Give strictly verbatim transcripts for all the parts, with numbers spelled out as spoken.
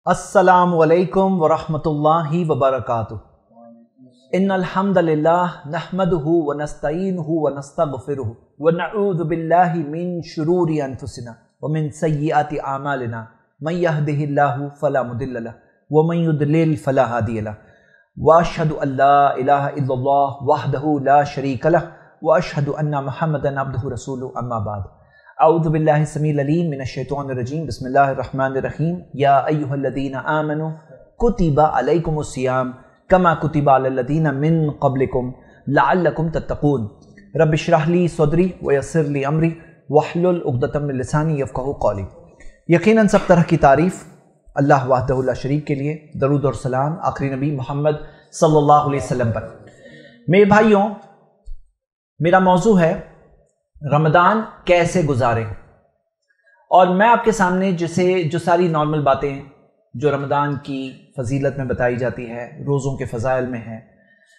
अस्सलामु अलैकुम वरहमतुल्लाहि वबरकातुह। इन्नल हम्दलिल्लाह नहमदुहु व नस्तईनुहु व नस्तगफिरुहु व नऊज़ु बिल्लाहि मिन शुरूरि अनफुसिना व मिन सय्यिआति आमालिना मन यहदिहिल्लाहु फला मुदिल्ल लहु व मन युद्लिल फला हादिय लहु व अशहदु अल्ला इलाहा इल्लल्लाह वहदहु ला शरीक लहु व अशहदु अन्ना मुहम्मदन अब्दुहु रसूलुहु अम्मा बाद। अऊज़ु बिल्लाहि समील अलीम मिनश शैतानिर रजीम बिस्मिल्लाहिर रहमानिर रहीम। या अय्युहल्लज़ीना आमनू कुतिबा अलैकुमुस सियाम कमा कुतिबा अलल लज़ीना मिन क़ब्लिकुम लअल्लकुम तत्तक़ून। रब्बि इश्रह ली सदरी व यस्सिर ली अमरी वहलुल उक़दतम मिन लिसानी यफ़क़हू क़ौली। यकीनन सब तरह की तारीफ़ अल्लाह वहदहु ला शरीक के लिए, दरूद और सलाम आखिरी नबी मोहम्मद सल्लल्लाहु अलैहि वसल्लम पर। मेरे भाइयों, मेरा मौजू है रमज़ान कैसे गुजारें। और मैं आपके सामने जैसे जो सारी नॉर्मल बातें जो रमज़ान की फजीलत में बताई जाती है, रोज़ों के फ़ज़ाइल में है,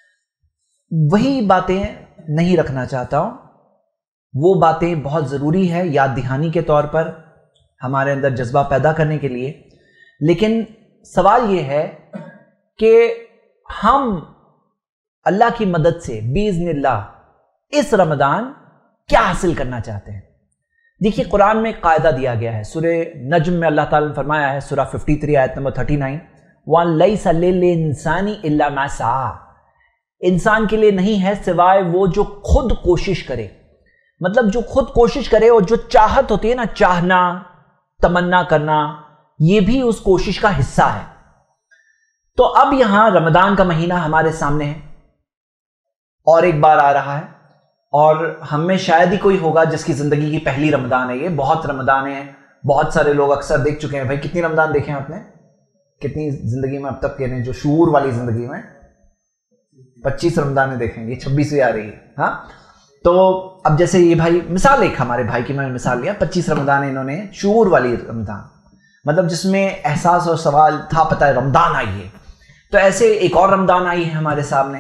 वही बातें नहीं रखना चाहता हूँ। वो बातें बहुत ज़रूरी है याद दहानी के तौर पर, हमारे अंदर जज्बा पैदा करने के लिए। लेकिन सवाल ये है कि हम अल्लाह की मदद से बिइज़्निल्लाह इस रमज़ान क्या हासिल करना चाहते हैं। देखिए, कुरान में कायदा दिया गया है। सूरे नज्म में अल्लाह ताला ने फरमाया है, सूरा तिरेपन आयत नंबर उनतालीस, वलैसा लिल इंसानी इल्ला मा सआ। इंसान के लिए नहीं है सिवाय वो जो खुद कोशिश करे। मतलब जो खुद कोशिश करे और जो चाहत होती है ना, चाहना, तमन्ना करना, ये भी उस कोशिश का हिस्सा है। तो अब यहां रमजान का महीना हमारे सामने है और एक बार आ रहा है, और हम में शायद ही कोई होगा जिसकी जिंदगी की पहली रमजान है। ये बहुत रमजान है, बहुत सारे लोग अक्सर देख चुके हैं। भाई कितनी रमजान देखे हैं आपने, कितनी जिंदगी में अब तक के जो शूर वाली जिंदगी में पच्चीस रमजानें देखेंगे, छब्बीसवीं आ रही है। हाँ, तो अब जैसे ये भाई, मिसाल एक हमारे भाई की मैंने मिसाल लिया, पच्चीस रमजान इन्होंने शूर वाली रमजान, मतलब जिसमें एहसास और सवाल था, पता है रमजान आई है। तो ऐसे एक और रमजान आई है हमारे सामने।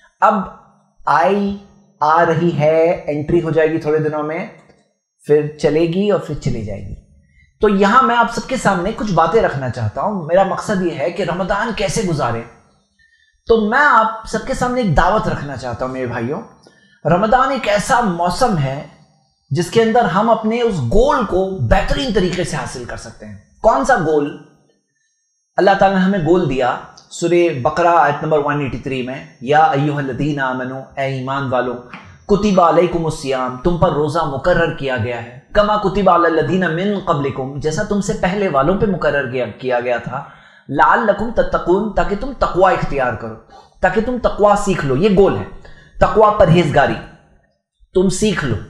अब आई आ रही है, एंट्री हो जाएगी थोड़े दिनों में, फिर चलेगी और फिर चली जाएगी। तो यहां मैं आप सबके सामने कुछ बातें रखना चाहता हूं। मेरा मकसद यह है कि रमजान कैसे गुजारे। तो मैं आप सबके सामने एक दावत रखना चाहता हूं मेरे भाइयों। रमजान एक ऐसा मौसम है जिसके अंदर हम अपने उस गोल को बेहतरीन तरीके से हासिल कर सकते हैं। कौन सा गोल? अल्लाह ताला ने हमें गोल दिया सूरे बकरा आयत नंबर एक सौ तिरासी में, या अय्युहल्लज़ीना आमनू, ए ईमान वालों, कुतिबा अलैकुमुस सियाम, तुम पर रोजा मुकर्रर किया गया है, कमा कुतिबा अलल लज़ीना मिन क़ब्लिकुम, जैसा तुमसे पहले वालों पे मुकर्रर किया, किया गया था, लअल्लकुम तत्तक़ून, ताकि तुम तक़वा इख्तियार करो, ताकि तुम तक़वा सीख लो। ये गोल है, तक़वा परहेजगारी तुम सीख लो।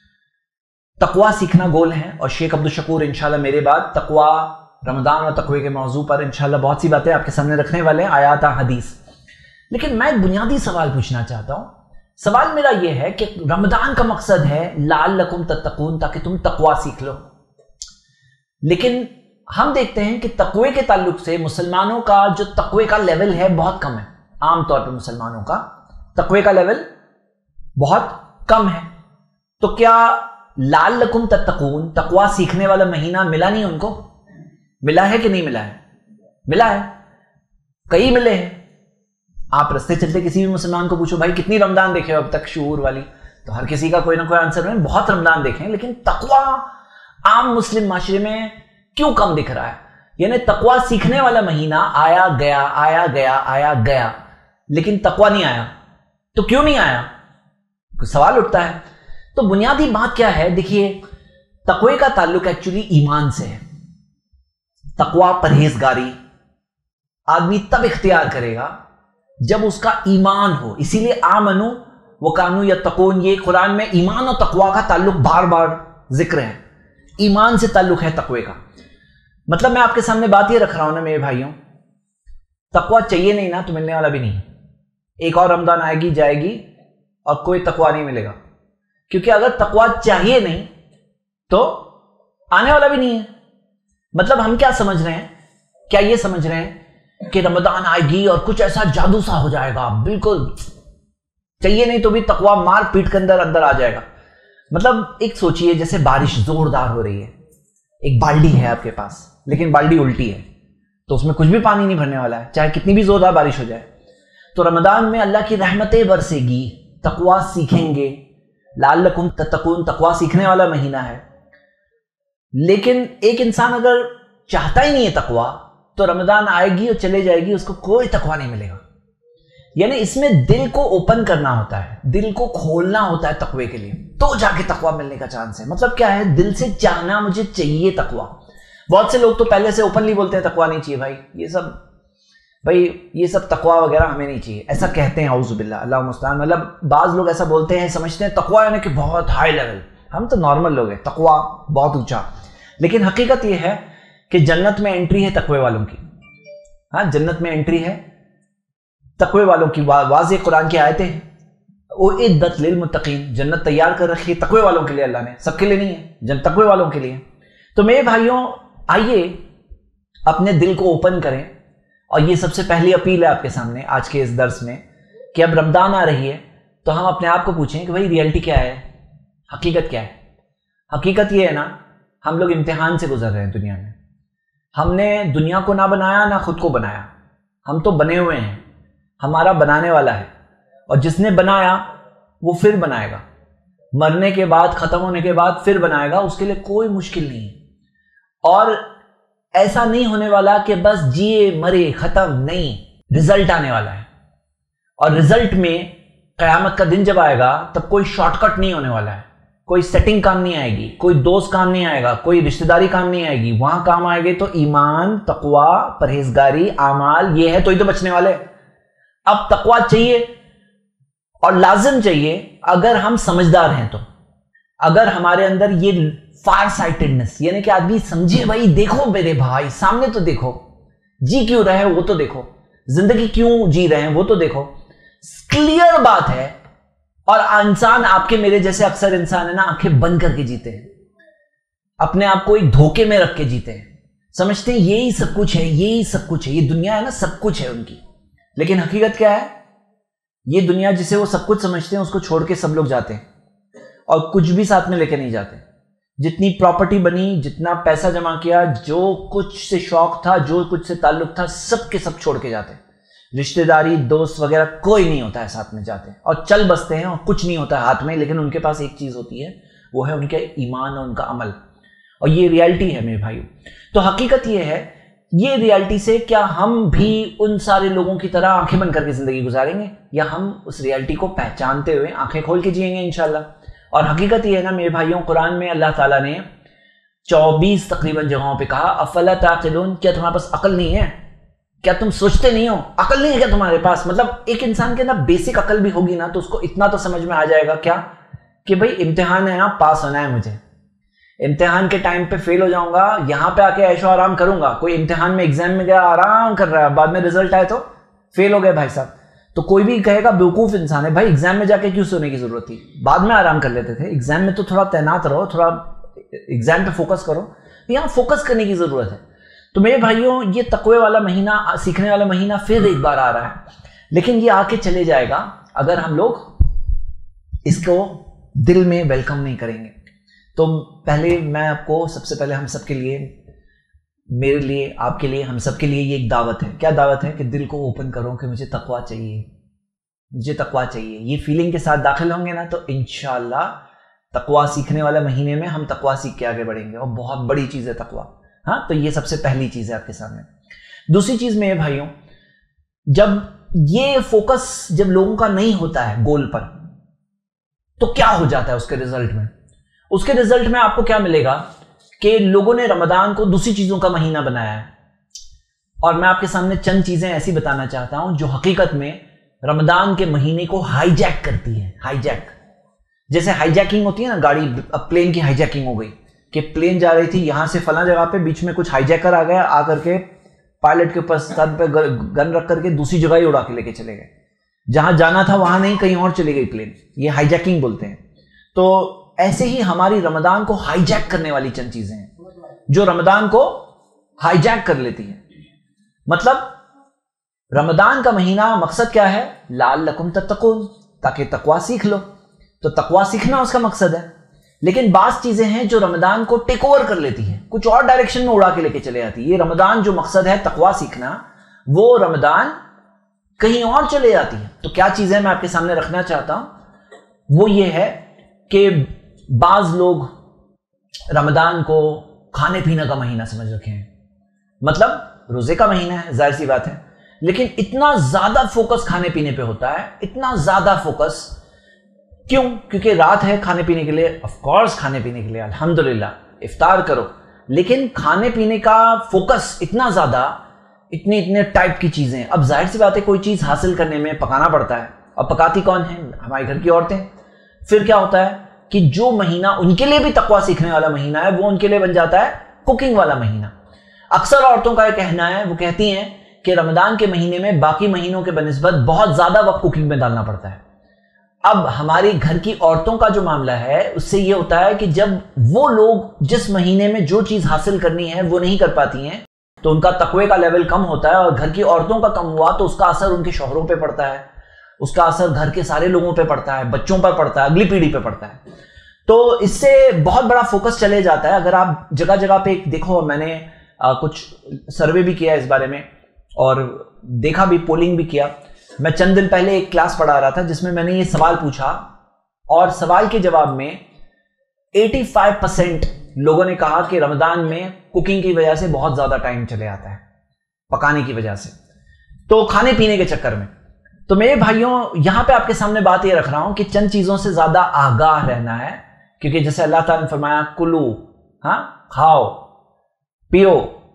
तक़वा सीखना गोल है। और शेख अब्दुल शकूर इंशाल्लाह मेरे बाद तक़वा, रमजान और तक़वे के मौजू पर इंशाल्लाह बहुत सी बातें आपके सामने रखने वाले हैं, आयात हदीस। लेकिन मैं एक बुनियादी सवाल पूछना चाहता हूं। सवाल मेरा यह है कि रमजान का मकसद है लअल्लकुम तत्तक़ून, ताकि तुम तक़वा सीख लो। लेकिन हम देखते हैं कि तक़वे के ताल्लुक से मुसलमानों का जो तक़वे का लेवल है बहुत कम है। आमतौर पर मुसलमानों का तक़वे का लेवल बहुत कम है। तो क्या लअल्लकुम तत्तक़ून, तक़वा सीखने वाला महीना मिला नहीं उनको? मिला है कि नहीं मिला है? मिला है, कई मिले हैं। आप रास्ते चलते किसी भी मुसलमान को पूछो, भाई कितनी रमजान देखे हो अब तक शूर वाली, तो हर किसी का कोई ना कोई आंसर है, बहुत रमजान देखे हैं। लेकिन तक़वा आम मुस्लिम माशरे में क्यों कम दिख रहा है? यानी तक़वा सीखने वाला महीना आया गया, आया गया, आया गया, लेकिन तक़वा नहीं आया। तो क्यों नहीं आया? कुछ सवाल उठता है। तो बुनियादी बात क्या है? देखिए, तक़वे का ताल्लुक एक्चुअली ईमान से है। तक़वा परहेजगारी आदमी तब इख्तियार करेगा जब उसका ईमान हो। इसीलिए आमनू व कानू यत्तक़ून, ये कुरान में ईमान और तक़वा का ताल्लुक बार बार जिक्र है। ईमान से ताल्लुक है तक़वे का। मतलब मैं आपके सामने बात ये रख रहा हूं ना मेरे भाइयों, तक़वा चाहिए नहीं ना तो मिलने वाला भी नहीं है। एक और रमजान आएगी जाएगी और कोई तक़वा नहीं मिलेगा, क्योंकि अगर तक़वा चाहिए नहीं तो आने वाला भी नहीं है। मतलब हम क्या समझ रहे हैं? क्या ये समझ रहे हैं कि रमजान आएगी और कुछ ऐसा जादू सा हो जाएगा, बिल्कुल चाहिए नहीं तो भी तक़वा मार पीट के अंदर अंदर आ जाएगा। मतलब एक सोचिए, जैसे बारिश जोरदार हो रही है, एक बाल्टी है आपके पास, लेकिन बाल्टी उल्टी है, تو اس میں کچھ بھی پانی نہیں بھرنے والا ہے، چاہے کتنی بھی زوردار بارش ہو جائے۔ تو رمضان میں اللہ کی رحمتیں برسے گی، تقویٰ سیکھیں گے، لعلکم تتقون، تقویٰ سیکھنے والا مہینہ ہے۔ لیکن ایک انسان اگر چاہتا ہی نہیں ہے تقویٰ تو رمضان آئے گی اور چلے جائے گی، اس کو کوئی تقویٰ نہیں ملے گا۔ یعنی اس میں دل کو اوپن کرنا ہوتا ہے، دل کو کھولنا ہوتا ہے تقوی کے لیے، تو جا کے تقویٰ ملنے کا چانس ہے۔ مطلب کیا ہے؟ دل سے چاہنا مجھے چاہیے تقویٰ۔ بہت سے لوگ تو پہلے سے اوپنلی بولتے ہیں تقویٰ نہیں چاہیے بھائی، یہ سب بھائی یہ سب تقویٰ وغیرہ ہمیں نہیں چاہیے، ایسا کہتے ہیں، اعوذ باللہ، اللہ مستعان۔ مطلب بعض لوگ ایسا بولتے ہیں، سمجھتے ہیں تقویٰ یعنی کہ بہت ہائی لیول، ہم تو نارمل لوگ ہیں، تقویٰ بہت اونچا۔ لیکن حقیقت یہ ہے کہ جنت میں انٹری ہے تقوی والوں کی، ہاں جنت میں انٹری ہے تقوی والوں کی، واضح قرآن کی آیتیں ہیں، اعدت للمتقین، جنت تیار کر رکھی ہے تقوی والوں کے لیے، اللہ نے، سب کے لیے نہیں ہے، جن تقوی والوں کے لیے۔ تو میرے بھائیوں آئیے اپنے دل کو اوپن کریں، اور یہ سب سے پہلی اپیل ہے آپ کے سامنے آج کے اس درس میں کہ اب رمضان آ رہی ہے تو ہم اپنے آپ کو پوچھیں کہ بھائی ریئلٹی کیا ہے، حقیقت کیا ہے۔ حقیقت یہ ہے نا، ہم لوگ امتحان سے گزر رہے ہیں دنیا میں، ہم نے دنیا کو نہ بنایا نہ خود کو بنایا، ہم تو بنے ہوئے ہیں، ہمارا بنانے والا ہے، اور جس نے بنایا وہ پھر بنائے گا، مرنے کے بعد، ختم ہونے کے بعد پھر بنائے گا، اس کے لیے کوئی مشکل نہیں ہے۔ اور ایسا نہیں ہونے والا کہ بس جیے مرے ختم، نہیں، رزلٹ آنے والا ہے، اور رزلٹ میں قیامت کا دن جب آئے گا تب کوئی شارٹ کٹ نہیں ہونے والا ہے، کوئی سیٹنگ کام نہیں آئے گی، کوئی دوست کام نہیں آئے گا، کوئی رشتہ داری کام نہیں آئے گی، وہاں کام آئے گے تو ایمان، تقویٰ، پرہیزگاری، اعمال، یہ ہے تو ہی تو بچنے والے۔ اب تقویٰ چاہیے اور لازم چاہیے اگر ہم سمجھدار ہیں تو، اگر ہمارے اندر یہ فار سائٹڈنس، یعنی کہ آدمی سمجھے بھائی دیکھو میرے بھائی سامنے تو دیکھو، جی کیوں رہے وہ تو دیکھو، زندگی کیوں جی رہے ہیں وہ تو دیکھو، کلیئر بات ہے۔ اور انسان آپ کے میرے جیسے اکثر انسان ہے نا، آنکھیں بند کر کے جیتے ہیں، اپنے آپ کو ایک دھوکے میں رکھ کے جیتے ہیں، سمجھتے ہیں یہی سب کچھ ہے، یہی سب کچھ ہے، یہ دنیا ہے نا سب کچھ ہے ان کی۔ لیکن حقیقت کیا ہے؟ یہ دنیا جسے وہ سب کچھ سمجھتے ہیں اس کو چھوڑ کے سب لوگ جاتے ہیں، اور کچھ بھی ساتھ میں لے کے نہیں جاتے۔ جتنی پراپرٹی بنی، جتنا پیسہ جمع کیا، جو کچھ سے شوق تھا، جو کچھ سے تعلق تھا، سب کے سب چھوڑ کے جاتے ہیں، رشتہ داری، دوست وغیرہ کوئی نہیں ہوتا ہے ساتھ میں، جاتے ہیں اور چل بستے ہیں، اور کچھ نہیں ہوتا ہے ہاتھ میں، لیکن ان کے پاس ایک چیز ہوتی ہے، وہ ہے ان کے ایمان اور ان کا عمل، اور یہ ریالٹی ہے میرے بھائیو۔ تو حقیقت یہ ہے، یہ ریالٹی سے کیا ہم بھی ان سارے لوگوں کی طرح آنکھیں بند کر کے زندگی گزاریں گے، یا ہم اس ریالٹی کو پہچانتے ہوئے آنکھیں کھول کے جئیں گے انشاءاللہ؟ اور حقیقت یہ ہے نا میرے بھائیوں، قرآن میں اللہ تعالیٰ نے چوبیس تقریباً جگہوں پہ کہا افلا تعقلون، کیا تمہارے پاس عقل نہیں ہے؟ کیا تم سوچتے نہیں ہو؟ عقل نہیں ہے کیا تمہارے پاس؟ مطلب ایک انسان کے اندر بیسک عقل بھی ہوگی نا تو اس کو اتنا تو سمجھ میں آ جائے گا کیا کہ بھائی امتحان ہے نا، پاس ہونا ہے مجھے، امتحان کے ٹائم پہ فیل ہو جاؤں گا، یہاں پہ آ کے عیش و آرام کروں گا۔ کوئی امتحان میں ایگزام میں گیا آرام کر رہا ہے، بعد میں رزلٹ آئے تو فیل ہو گئے بھائی صاحب، تو کوئی بھی کہے گا بیوقوف انسان ہے، بھائی ایگزام میں جا کے کیوں سونے کی ضرورت تھی، بعد میں آرام کر لیتے تھے، ایگزام میں تو تھوڑا تعینات رہو، تھوڑا ایگزام پہ فوکس کرو، یہاں فوکس کرنے کی ضرورت ہے۔ تو میرے بھائیوں یہ تقوی والا مہینہ، سیکھنے والا مہینہ پھر ایک بار آ رہا ہے، لیکن یہ آ کے چلے جائے گا اگر ہم لوگ اس کو دل میں ویلکم نہیں کریں گے۔ تو پہلے میں آپ کو سب سے پہلے ہم سب کے لیے، میرے لیے، آپ کے لیے، ہم سب کے لیے یہ ایک دعوت ہے۔ کیا دعوت ہے؟ کہ دل کو اوپن کرو کہ مجھے تقویٰ چاہیے، مجھے تقویٰ چاہیے۔ یہ فیلنگ کے ساتھ داخل ہوں گے نا تو انشاءاللہ تقویٰ سیکھنے والے مہینے میں ہم تقویٰ سیکھ کے آگے بڑھیں گے، اور بہت بڑی چیز ہے تقویٰ۔ ہاں تو یہ سب سے پہلی چیز ہے آپ کے سامنے۔ دوسری چیز میرے بھائیوں، جب یہ فوکس جب لوگوں کا نہیں ہوتا ہے گول پر تو کیا ہو جاتا ہے اس کے رزلٹ میں؟ اس کے رزلٹ میں آپ کو کیا ملے گا کہ لوگوں نے رمضان کو دوسری چیزوں کا مہینہ بنایا ہے، اور میں آپ کے سامنے چند چیزیں ایسی بتانا چاہتا ہوں جو حقیقت میں رمضان کے مہینے کو ہائی جیک کرتی ہے۔ ہائی جیک جیسے ہائی جیکنگ ہوتی ہے نا، گاڑی، اب پلین کی ہائی جیکنگ ہو گئی کہ پلین جا رہی تھی یہاں سے فلاں جگہ پہ، بیچ میں کچھ ہائی جیکر آ گیا، آ کر کے پائلٹ کے اوپر سر پہ گن رکھ کر کے دوسری جگہ ہی اڑا کے لے کے چلے گئے، جہاں جانا تھا وہاں نہیں، کہیں اور چلی گئی پلین، یہ ہائی جیکنگ بولتے ہیں۔ تو ایسے ہی ہماری رمضان کو ہائی جیک کرنے والی چند چیزیں ہیں جو رمضان کو ہائی جیک کر لیتی ہیں۔ مطلب رمضان کا مہینہ مقصد کیا ہے؟ لعلکم تتقون، تاکہ تقویٰ سیکھ لو، تو تقویٰ سیکھنا اس کا مقصد ہے۔ لیکن بعض چیزیں ہیں جو رمضان کو ٹیک اوور کر لیتی ہیں، کچھ اور ڈائریکشن میں اڑا کے لے کے چلے جاتی ہے۔ یہ رمضان جو مقصد ہے تقویٰ سیکھنا، وہ رمضان کہیں اور چلے جاتی ہے۔ تو کیا چیزیں میں آپ کے سامنے رکھنا چاہتا ہوں وہ یہ ہے کہ بعض لوگ رمضان کو کھانے پینے کا مہینہ سمجھ رکھے ہیں، مطلب روزے کا مہینہ ہے، ظاہر سی بات ہے، لیکن اتنا زیادہ فوکس کھانے پینے پہ ہوتا ہے، اتنا زیادہ فوکس کیوں؟ کیونکہ رات ہے کھانے پینے کے لیے، آف کورس کھانے پینے کے لیے الحمدللہ افطار کرو، لیکن کھانے پینے کا فوکس اتنا زیادہ، اتنی اتنے ٹائپ کی چیزیں۔ اب ظاہر سی بات ہے کوئی چیز حاصل کرنے میں پکانا پڑتا ہے، اب پکاتی کون ہیں؟ ہمارے گھر کی عورتیں۔ پھر کیا ہوتا ہے کہ جو مہینہ ان کے لیے بھی تقویٰ سیکھنے والا مہینہ ہے، وہ ان کے لیے بن جاتا ہے کوکنگ والا مہینہ۔ اکثر عورتوں کا یہ کہنا ہے، وہ کہتی ہیں کہ رمضان کے مہینے میں باقی مہینوں کے بنسبت بہت زیادہ وقت کوکنگ میں ڈالنا پڑتا ہے۔ اب ہماری گھر کی عورتوں کا جو معاملہ ہے اس سے یہ ہوتا ہے کہ جب وہ لوگ جس مہینے میں جو چیز حاصل کرنی ہے وہ نہیں کر پاتی ہیں تو ان کا تقوی کا لیول کم ہوتا ہے، اور گھر کی عورتوں کا کم ہوا تو اس کا اثر ان کے شوہروں پہ پڑتا ہے، اس کا اثر گھر کے سارے لوگوں پہ پڑتا ہے، بچوں پر پڑتا ہے، اگلی پیڑھی پہ پڑتا ہے۔ تو اس سے بہت بڑا فوکس چلے جاتا ہے۔ اگر آپ جگہ جگہ پہ دیکھو، میں نے کچھ سروے بھی کیا اس بارے میں اور دیکھا بھی، پولنگ بھی کیا۔ میں چند دن پہلے ایک کلاس پڑھا رہا تھا جس میں میں نے یہ سوال پوچھا، اور سوال کے جواب میں ایٹی فائیو پرسینٹ لوگوں نے کہا کہ رمضان میں کوکنگ کی وجہ سے بہت زیادہ ٹائم چلے آتا ہے، پکانے کی وجہ سے، تو کھانے پینے کے چکر میں۔ تو میرے بھائیوں، یہاں پہ آپ کے سامنے بات یہ رکھ رہا ہوں کہ چند چیزوں سے زیادہ آگاہ رہنا ہے، کیونکہ جیسے اللہ تعالیٰ نے فرمایا کلو، ہاں کھاؤ پیو،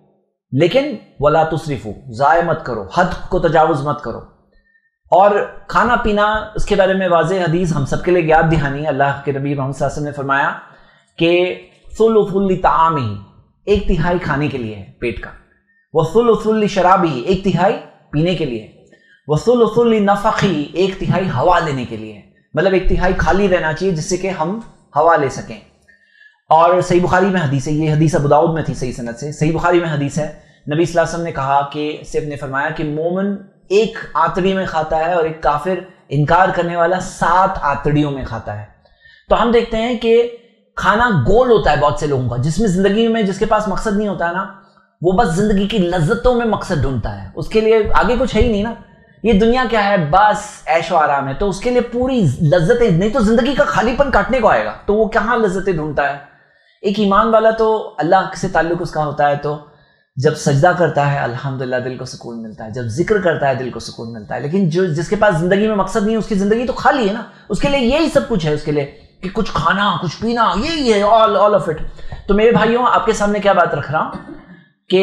لیکن ولا تسرفو، ضائع مت کرو، حد کو تجاوز مت کرو۔ اور کھانا پینا، اس کے بارے میں واضح حدیث ہم سب کے لیے یاد دہانی ہے۔ اللہ کے نبی محمد صلی اللہ علیہ وسلم نے فرمایا کہ ثلث لطعامہ، ایک تہائی کھانے کے لیے ہے پیٹ کا، وثلث لشرابہ، ایک تہائی پینے کے لیے، وثلث لنفخہ، ایک تہائی ہوا لینے کے لیے، مطلب ایک تہائی خالی رہنا چاہیے جس سے کہ ہم ہوا لے سکیں۔ اور صحیح بخاری میں حدیث ہے، یہ حدیث ابو داؤد میں تھی صحیح سند سے، صحیح بخاری میں حدیث ہے، نبی صلی اللہ علیہ وسلم نے کہا کہ صرف نے فرمایا کہ مومن ایک آتڑی میں کھاتا ہے اور ایک کافر انکار کرنے والا سات آتڑیوں میں کھاتا ہے۔ تو ہم دیکھتے ہیں کہ کھانا گول ہوتا ہے بہت سے لوگوں کا، جس میں زندگی میں جس کے پاس مقصد نہیں ہوتا ہے نا، وہ بس زندگی کی لذتوں میں مقصد ڈھونڈتا ہے، اس کے لیے آگے کچھ ہے ہی نہیں نا، یہ دنیا کیا ہے، بس عیش و آرام ہے، تو اس کے لیے پوری لذتیں نہیں تو زندگی کا خالی پن کاٹنے کو آئے گا، تو وہ کہاں لذتیں ڈھونڈتا ہے۔ ایک ایمان والا تو اللہ سے تعلق اس کا ہوتا ہے، تو جب سجدہ کرتا ہے الحمدللہ دل کو سکون ملتا ہے، جب ذکر کرتا ہے دل کو سکون ملتا ہے، لیکن جو جس کے پاس زندگی میں مقصد نہیں ہے اس کی زندگی تو خالی ہے نا، اس کے لیے یہی سب کچھ ہے، اس کے لیے کہ کچھ کھانا کچھ پینا، یہی ہے آل آل آف اٹ۔ تو میرے بھائیوں، آپ کے سامنے کیا بات رکھ رہا ہوں کہ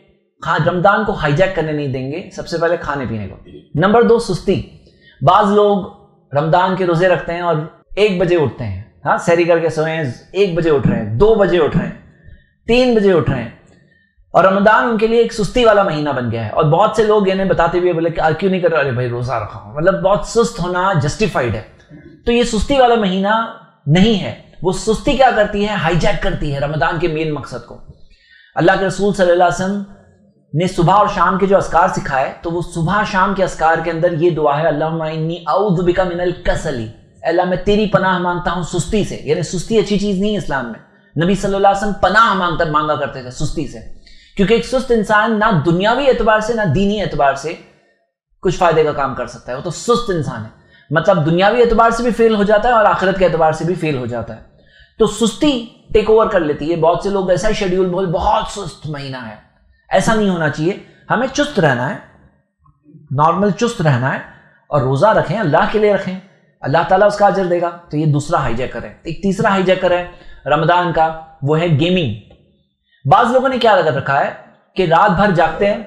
رمضان کو ہائی جیک کرنے نہیں دیں گے، سب سے پہلے کھانے پینے کو۔ نمبر دو، سستی۔ بعض لوگ رمضان کے روزے رکھتے ہیں اور ایک بجے اٹھتے ہیں، ہاں سحری کر کے سوئے ہیں، ایک بجے اٹھ رہے ہیں، دو بجے اٹھ رہے ہیں، تین بجے اٹھ رہے ہیں، اور رمضان ان کے لیے ایک سستی والا مہینہ بن گیا ہے۔ اور بہت سے لوگ انہیں بتاتے بھی بولے کہ کیوں نہیں کر رہے، ارے بھائی روزہ رکھا ہوں، مطلب بہت سست ہونا جسٹیفائڈ ہے۔ تو یہ سستی والا مہینہ نہیں ہے، وہ سستی کیا کرتی ہے، ہائی جیک کرتی ہے رمضان کے مین مقصد کو۔ اللہ کے رسول صلی اللہ علیہ وسلم نے صبح اور شام کے جو اذکار سکھائے، تو وہ صبح شام کے اذکار کے اندر یہ دعا ہے، اللہم انی اعوذ بک من الکسل، اللہ میں تیری پناہ مانگتا ہوں سستی سے۔ یعنی سستی اچھی چیز نہیں ہے اسلام میں، نبی صلی اللہ علیہ وسلم پناہ مانگتا مانگا کرتے تھے سستی سے، کیونکہ ایک سست انسان نہ دنیاوی اعتبار سے نہ دینی اعتبار سے کچھ فائدے کا کام کر سکتا ہے، وہ تو سست انسان ہے، مطلب دنیاوی اعتبار سے بھی فیل ہو جاتا ہے اور آخرت کے اعتبار سے بھی فیل ہو جاتا ہے۔ تو سستی ٹیک اوور کر لیتی ہے، بہت سے لوگ ایسا شیڈیول بول بہت سست مہینہ ہے، ایسا نہیں ہونا چاہیے، ہمیں چست رہنا ہے، نارمل چست رہنا ہے، اور روزہ رکھیں اللہ کے لیے رکھیں، اللہ تعالیٰ اس کا اجر دے گا۔ تو یہ دوسرا ہائی جیکر ہے۔ ایک تیسرا ہائی جیکر ہے رمضان کا، وہ ہے گیمنگ۔ بعض لوگوں نے کیا لگا رکھا ہے کہ رات بھر جاگتے ہیں،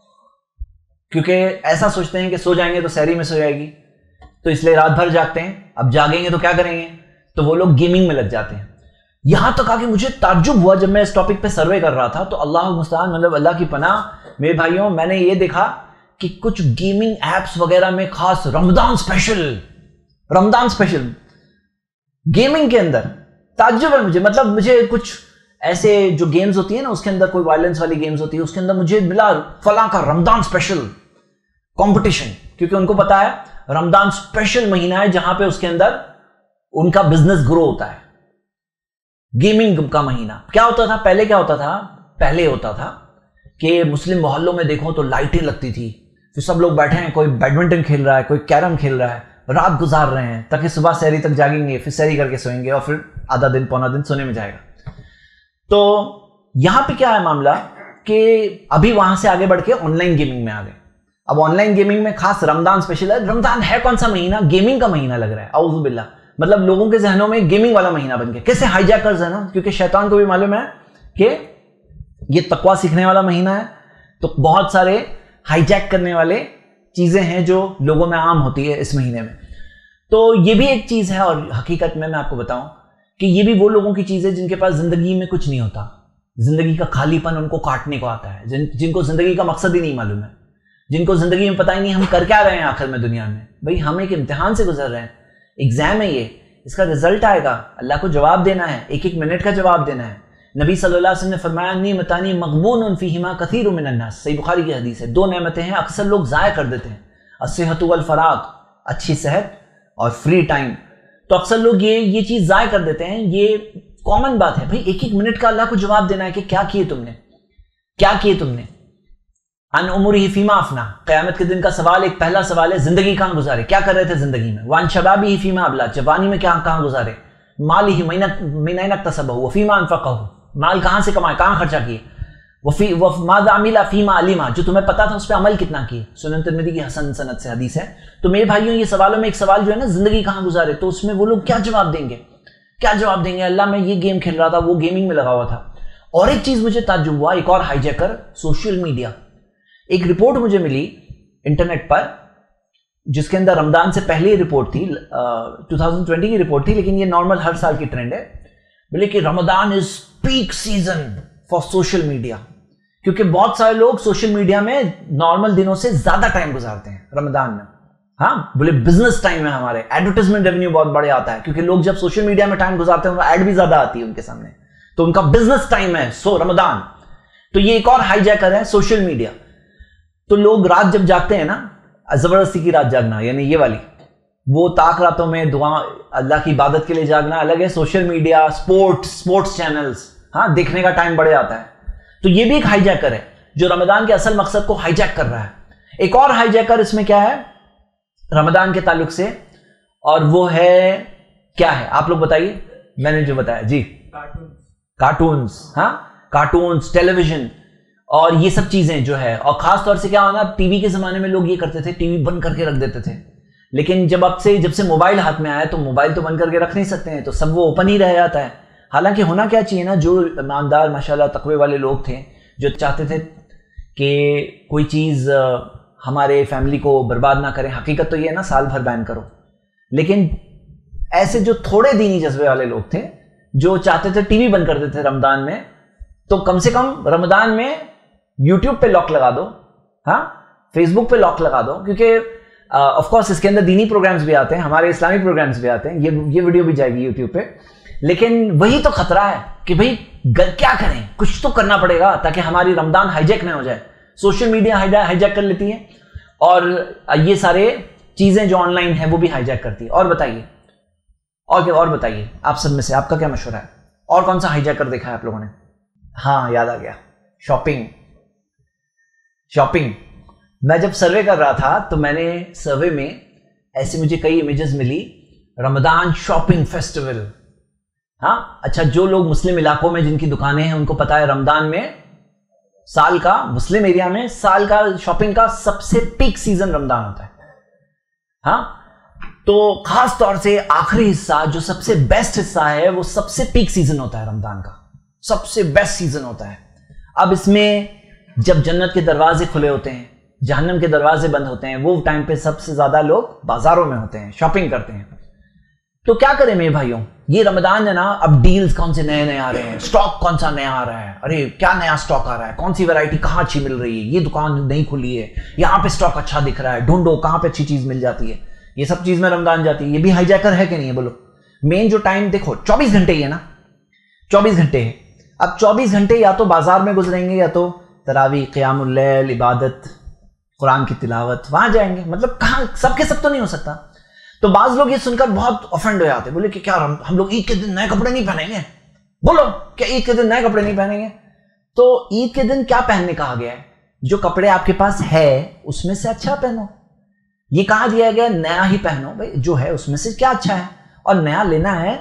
کیونکہ ایسا سوچتے ہیں کہ سو جائیں گے تو سحری میں سو جائے گی، تو اس لیے رات بھر جاگتے ہیں، اب جاگیں گے تو کیا کریں گے، تو وہ لوگ گیمنگ میں لگ جاتے ہیں۔ یہاں تک آ کہ مجھے تعجب ہوا جب میں اس ٹاپک پہ سروے کر رہا تھا، تو اللہ المستعان، مطلب اللہ کی پناہ میرے بھائیوں، میں نے یہ دیکھا کہ کچھ گیمنگ ایپس وغیرہ میں خاص Ramzan special Ramzan special gaming کے اندر تعجب ہے مجھے، مطلب مجھے کچھ ایسے جو گیمز ہوتی ہیں نا، اس کے اندر کوئی وائلنس والی گیمز ہوتی ہے، اس کے اندر مجھے ملا فلاں کا رمضان اسپیشل کمپٹیشن، کیونکہ ان کو پتا ہے رمضان اسپیشل مہینہ ہے جہاں پہ اس کے اندر ان کا بزنس گرو ہوتا ہے، गेमिंग का महीना। क्या होता था पहले, क्या होता था पहले होता था कि मुस्लिम मोहल्लों में देखो तो लाइटें लगती थी, फिर सब लोग बैठे हैं, कोई बैडमिंटन खेल रहा है, कोई कैरम खेल रहा है, रात गुजार रहे हैं ताकि सुबह सहरी तक जागेंगे, फिर सहरी करके सोएंगे और फिर आधा दिन पौना दिन सोने में जाएगा। तो यहां पे क्या है मामला कि अभी वहां से आगे बढ़ के ऑनलाइन गेमिंग में आ गए। अब ऑनलाइन गेमिंग में खास रमजान स्पेशल है। रमजान है कौन सा महीना? गेमिंग का महीना लग रहा है। औज़ु बिल्लाह, मतलब लोगों के जहनों में गेमिंग वाला महीना बन गया। कैसे हाईजैकर्स है ना, क्योंकि शैतान को भी मालूम है कि ये तकवा सीखने वाला महीना है, तो बहुत सारे हाईजैक करने वाले चीजें हैं जो लोगों में आम होती है इस महीने में। तो ये भी एक चीज है, और हकीकत में मैं आपको बताऊं कि ये भी वो लोगों की चीज है जिनके पास जिंदगी में कुछ नहीं होता, जिंदगी का खालीपन उनको काटने को आता है, जिन जिनको जिंदगी का मकसद ही नहीं मालूम है, जिनको जिंदगी में पता ही नहीं हम कर क्या रहे हैं आखिर में दुनिया में। भाई हम एक इम्तिहान से गुजर रहे हैं, एग्जाम है ये, इसका रिजल्ट आएगा, अल्लाह को जवाब देना है, एक एक मिनट का जवाब देना है। नबी सल्लल्लाहु अलैहि वसल्लम ने फरमाया निमतानी मगबून फीहिमा कसीरुम मिनन नास, सही बुखारी की हदीस है। दो नेमतें हैं अक्सर लोग जाया कर देते हैं, अस्सिहतु वल फराग, अच्छी सेहत और फ्री टाइम। तो अक्सर लोग ये ये चीज जाया कर देते हैं। ये कॉमन बात है भाई, एक एक मिनट का अल्लाह को जवाब देना है कि क्या किए तुमने, क्या किए तुमने। अन उमरिही फीमा अफना, क़यामत के दिन का सवाल, एक पहला सवाल है जिंदगी कहां गुजारे, क्या कर रहे थे जिंदगी में। वान शबाबी फीमा अबला, जवानी में क्या कहां गुजारे। मालिही मिन ऐन इक्तसबहु फीमा अनफक़हु, माल कहां से कमाए, कहां खर्चा किए। वफी वफ माज़ा अमिला फीमा अलिमा, जो तुम्हें पता था उस पर अमल कितना किए। सुनन तिरमिज़ी की हसन सनद से हदीस है। तो मेरे भाइयों, ये सवालों में एक सवाल जो है ना, जिंदगी कहां गुजारे, तो उसमें वो लोग क्या जवाब देंगे, क्या जवाब देंगे, अल्लाह मैं ये गेम खेल रहा था, वो गेमिंग में लगा हुआ था। और एक चीज मुझे ताज्जुब हुआ, एक और हाईजैकर, सोशल मीडिया। एक रिपोर्ट मुझे मिली इंटरनेट पर, जिसके अंदर रमजान से पहले रिपोर्ट थी, टू थाउजेंड ट्वेंटी की रिपोर्ट थी, लेकिन ये नॉर्मल हर साल की ट्रेंड है। बोले कि Ramzan is peak season for social media, क्योंकि बहुत सारे लोग सोशल मीडिया में नॉर्मल दिनों से ज्यादा टाइम गुजारते हैं रमजान में। हाँ, बोले बिजनेस टाइम है, हमारे एडवर्टाइजमेंट रेवेन्यू बहुत बड़े आता है, क्योंकि लोग जब सोशल मीडिया में टाइम गुजारते हैं उनको एड भी ज्यादा आती है उनके सामने, तो उनका बिजनेस टाइम है सो रमजान। तो ये एक और हाईजैकर है सोशल मीडिया। तो लोग रात जब जागते हैं ना, जबरदस्ती की रात जागना, यानी ये वाली, वो ताक रातों में दुआ अल्लाह की इबादत के लिए जागना अलग है। Social media, sports sports channels, हाँ, देखने का टाइम बढ़े आता है। तो ये भी एक हाईजैकर है जो रमजान के असल मकसद को हाईजैक कर रहा है। एक और हाईजैकर इसमें क्या है रमजान के ताल्लुक से, और वो है क्या है, आप लोग बताइए। मैंने जो बताया जी, कार्टून्स, हाँ, कार्टून्स, टेलीविजन और ये सब चीजें जो है। और खास तौर से क्या होना, टीवी के जमाने में लोग ये करते थे, टीवी बंद करके रख देते थे, लेकिन जब अब से जब से मोबाइल हाथ में आया तो मोबाइल तो बंद करके रख नहीं सकते हैं, तो सब वो ओपन ही रह जाता है। हालांकि होना क्या चाहिए ना, जो ईमानदार माशाल्लाह तकवे वाले लोग थे, जो चाहते थे कि कोई चीज हमारे फैमिली को बर्बाद ना करें, हकीकत तो ये है ना साल भर बैन करो, लेकिन ऐसे जो थोड़े दीनी जज्बे वाले लोग थे जो चाहते थे टीवी बंद कर देते रमजान में, तो कम से कम रमजान में यूट्यूब पे लॉक लगा दो, हाँ, फेसबुक पे लॉक लगा दो, क्योंकि ऑफ कोर्स इसके अंदर दीनी प्रोग्राम्स भी आते हैं, हमारे इस्लामिक प्रोग्राम्स भी आते हैं, ये ये वीडियो भी जाएगी यूट्यूब पे। लेकिन वही तो खतरा है कि भाई क्या करें, कुछ तो करना पड़ेगा ताकि हमारी रमजान हाईजैक ना हो जाए। सोशल मीडिया हाईजैक कर लेती है, और ये सारे चीजें जो ऑनलाइन है वो भी हाईजैक करती है। और बताइए, और क्या, और बताइए आप सब में से आपका क्या मशवरा है, और कौन सा हाईजैकर देखा है आप लोगों ने? हाँ, याद आ गया, शॉपिंग। शॉपिंग मैं जब सर्वे कर रहा था तो मैंने सर्वे में ऐसे मुझे कई इमेजेस मिली, रमजान शॉपिंग फेस्टिवल। हाँ, अच्छा, जो लोग मुस्लिम इलाकों में जिनकी दुकानें हैं उनको पता है रमजान में साल का, मुस्लिम एरिया में साल का शॉपिंग का सबसे पीक सीजन रमजान होता है। हाँ, तो खास तौर से आखिरी हिस्सा जो सबसे बेस्ट हिस्सा है वो सबसे पीक सीजन होता है, रमजान का सबसे बेस्ट सीजन होता है। अब इसमें जब जन्नत के दरवाजे खुले होते हैं, जहन्नम के दरवाजे बंद होते हैं, वो टाइम पे सबसे ज्यादा लोग बाजारों में होते हैं, शॉपिंग करते हैं। तो क्या करें मेरे भाइयों, ये रमजान है ना, अब डील्स कौन से नए नए आ रहे हैं, स्टॉक कौन सा नया आ रहा है, अरे क्या नया स्टॉक आ रहा है, कौन सी वैरायटी कहाँ अच्छी मिल रही है, ये दुकान नहीं खुली है, यहाँ पे स्टॉक अच्छा दिख रहा है, ढूंढो कहाँ पे अच्छी चीज मिल जाती है। ये सब चीज में रमजान जाती है। ये भी हाईजैकर है कि नहीं है बोलो? मेन जो टाइम देखो चौबीस घंटे ही है ना, चौबीस घंटे है। अब चौबीस घंटे या तो बाजार में गुजरेंगे, या तो तरावी, क़ियामुल लैल, इबादत, कुरान की तिलावत, वहां जाएंगे। मतलब कहाँ सबके सब तो नहीं हो सकता। तो बाज लोग ये सुनकर बहुत ऑफेंड हो जाते, बोले कि क्या हम लोग ईद के दिन नए कपड़े नहीं पहनेंगे, بولو کہ عید کے دن نئے کپڑے نہیں پہنیں گے؟ تو عید کے دن کیا پہننے کہا گیا ہے؟ جو کپڑے آپ کے پاس ہے اس میں سے اچھا پہنو. یہ کہا دیا گیا نیا ہی پہنو. بھائی جو ہے اس میں سے کیا اچھا ہے، اور نیا لینا ہے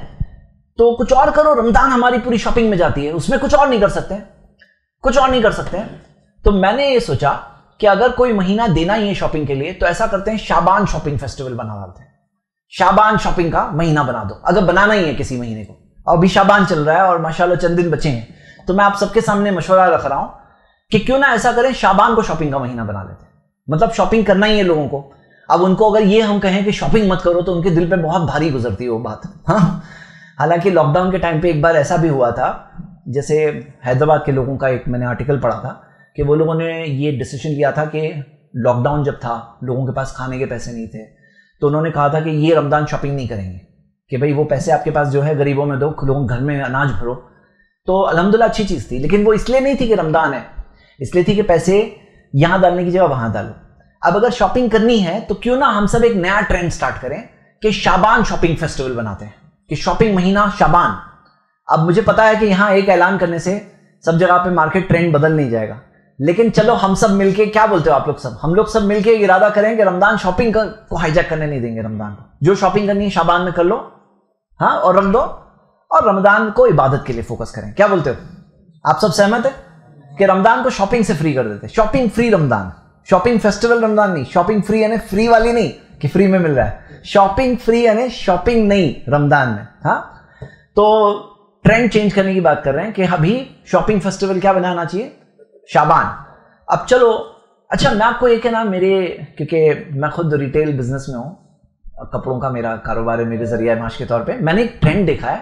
تو کچھ اور کرو. رمضان ہماری پوری شاپنگ میں جاتی ہے، اس میں کچھ اور نہیں کر سکتے، کچھ اور نہیں کر سکتے. تو میں نے یہ سوچا کہ اگر کوئی مہینہ دینا ہی ہے شاپنگ کے لیے تو ایسا کرتے ہیں شعبان شاپنگ فیسٹیول بنا ڈالتے ہیں. شعبان شاپنگ کا مہینہ بنا دو اگر بنانا ہی ہے کسی مہینے کو. اور ابھی شعبان چل رہا ہے اور ماشاءاللہ چند دن بچے ہیں، تو میں آپ سب کے سامنے مشورہ رکھ رہا ہوں کہ کیوں نہ ایسا کریں شعبان کو شاپنگ کا مہینہ بنا لیتے ہیں. مطلب شاپنگ کرنا ہی ہے لوگوں کو. اب ان کو اگر یہ ہم کہیں کہ شاپنگ مت کرو تو ان کے دل پہ بہت بھاری گزرتی ہے وہ بات. ہاں حالانکہ لاک ڈاؤن کے ٹائم پہ ایک بار ایسا بھی ہوا تھا، جیسے حیدرآباد کے لوگوں کا ایک میں نے آرٹیکل پڑھا تھا کہ وہ لوگوں نے یہ ڈیسیشن لیا تھا کہ لاک ڈاؤن جب تھا لوگوں کے پاس کھانے کے پیسے نہیں تھے، تو انہوں نے کہا تھا کہ یہ رمضان شاپنگ نہیں کریں گے، کہ بھئی وہ پیسے آپ کے پاس جو ہے غریبوں میں دو، لوگوں گھر میں اناج بھرو. تو الحمدللہ اچھی چیز تھی، لیکن وہ اس لیے نہیں تھی کہ رمضان ہے، اس لیے تھی کہ پیسے یہاں ڈالنے کی جگہ وہاں ڈالو. اب اگر شاپنگ کرنی ہے تو کیوں نہ ہم سب ایک نیا ٹرینڈ سٹارٹ کریں کہ شعبان شاپنگ فیسٹیول بناتے ہیں، کہ شاپنگ مہینہ شعبان. اب مجھے پتا ہے کہ یہاں ایک اعلان کرنے سے سب جگہ پہ مارکیٹ ٹرینڈ بدل نہیں جائے گا، لیکن چلو ہم سب مل کے، کیا بولتے ہو آپ لوگ سب، ہم لوگ سب مل کے ارادہ کریں کہ رمضان شاپنگ کو ہائی جیک کرنے نہیں دیں گے. رمضان کو جو شاپنگ کرنی ہے شعبان میں کر لو، ہاں، اور رکھ دو، اور رمضان کو عبادت کے لیے فوکس کریں. کیا بولتے ہو آپ سب سہمت ہیں کہ رمضان کو شاپنگ سے فری کر دیتے؟ Shopping free Ramzan, shopping festival Ramzan نہیں. شاپنگ فری یعنی فری والی نہیں کہ فری میں مل رہا ہے، شاپنگ فری یعنی شاپنگ نہیں رمضان میں. ہاں تو ٹرینڈ چینج کرنے کی بات کر رہے ہیں کہ ابھی شاپنگ فیسٹیول کیا بنانا چاہیے؟ شعبان. اب چلو اچھا میں آپ کو یہ کہنا، میرے کیونکہ میں خود ریٹیل بزنس میں ہوں، کپڑوں کا میرا کاروبار ہے، میرے ذریعہ معاش کے طور پہ میں نے ایک ٹرینڈ دیکھا ہے،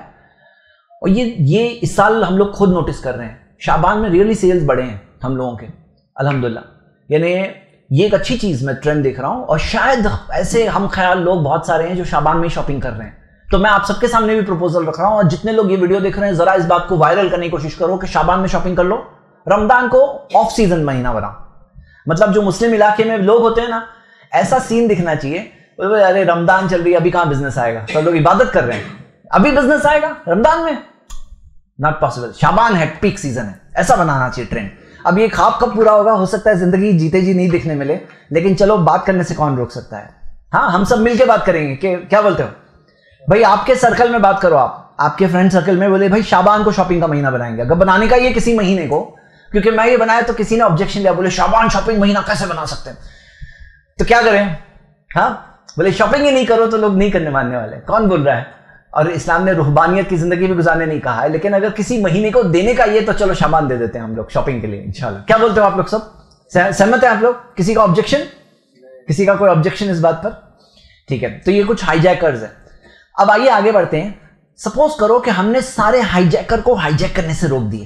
اور یہ یہ اس سال ہم لوگ خود نوٹس کر رہے ہیں. شعبان میں ریئلی سیلز بڑھے ہیں ہم لوگوں کے الحمدللہ. یعنی یہ ایک اچھی چیز میں ٹرینڈ دیکھ رہا ہوں، اور شاید ایسے ہم خیال لوگ بہت سارے ہیں جو شعبان میں شاپنگ کر رہے ہیں. تو میں آپ سب کے سامنے بھی پروپوزل رکھ رہا ہوں، اور جتنے لوگ یہ ویڈیو دیکھ رہے ہیں ذرا اس بات کو وائرل کرنے کی کوشش کرو کہ شعبان میں شاپنگ کر لو، رمضان کو آف سیزن مہینہ بنا. مطلب جو مسلم علاقے میں لوگ ہوتے ہیں نا، ایسا سین دکھنا چاہیے، ارے رمضان چل رہی ہے ابھی کہاں بزنس آئے گا، سب لوگ عبادت کر رہے ہیں، ابھی بزنس آئے گا رمضان میں؟ Not possible. شعبان ہے، پیک سیزن ہے، ایسا بنانا چاہیے ٹرینڈ. اب یہ خواب کب پورا ہوگا؟ ہو سکتا ہے زندگی جیتے جی نہیں دیکھنے ملے، لیکن چلو بات کرنے سے کون روک سکتا ہے. ہاں ہم سب مل کے بات کریں گے. کہ کیا بولتے ہو بھائی؟ آپ کے سرکل میں بات کرو، آپ آپ کے فرینڈ سرکل میں بولے بھائی شعبان کو شاپنگ کا مہینہ بنائیں گے. اگر بنانے کا یہ کسی مہینے کو، کیونکہ میں یہ بنایا تو کسی نے آبجیکشن لیا، بولے شعبان شاپنگ مہینہ کیسے بنا سکتے ہیں، تو کیا کریں؟ ہاں بولے شاپنگ ہی نہیں کرو تو لوگ نہیں کرنے ماننے والے. کون بول رہا ہے؟ اور اسلام نے رہبانیت کی زندگی بھی گزارنے نہیں کہا ہے، لیکن اگر کسی مہینے کو دینے کا یہ تو چلو شعبان دے دیتے ہیں ہم لوگ شاپنگ کے لیے انشاءاللہ. کیا بولتے ہو آپ لوگ سب؟ سہمت ہیں آپ لوگ؟ کسی کا آبجیکشن؟ کسی کا کوئی آبجیکشن اس بات پر؟ ٹھیک ہے، تو یہ کچھ ہائی جیکرز ہیں. اب آئیے آگے بڑھتے ہیں. سپوز کرو کہ ہم نے سارے ہائی جیکر کو ہائی جیک کرنے سے روک دیے.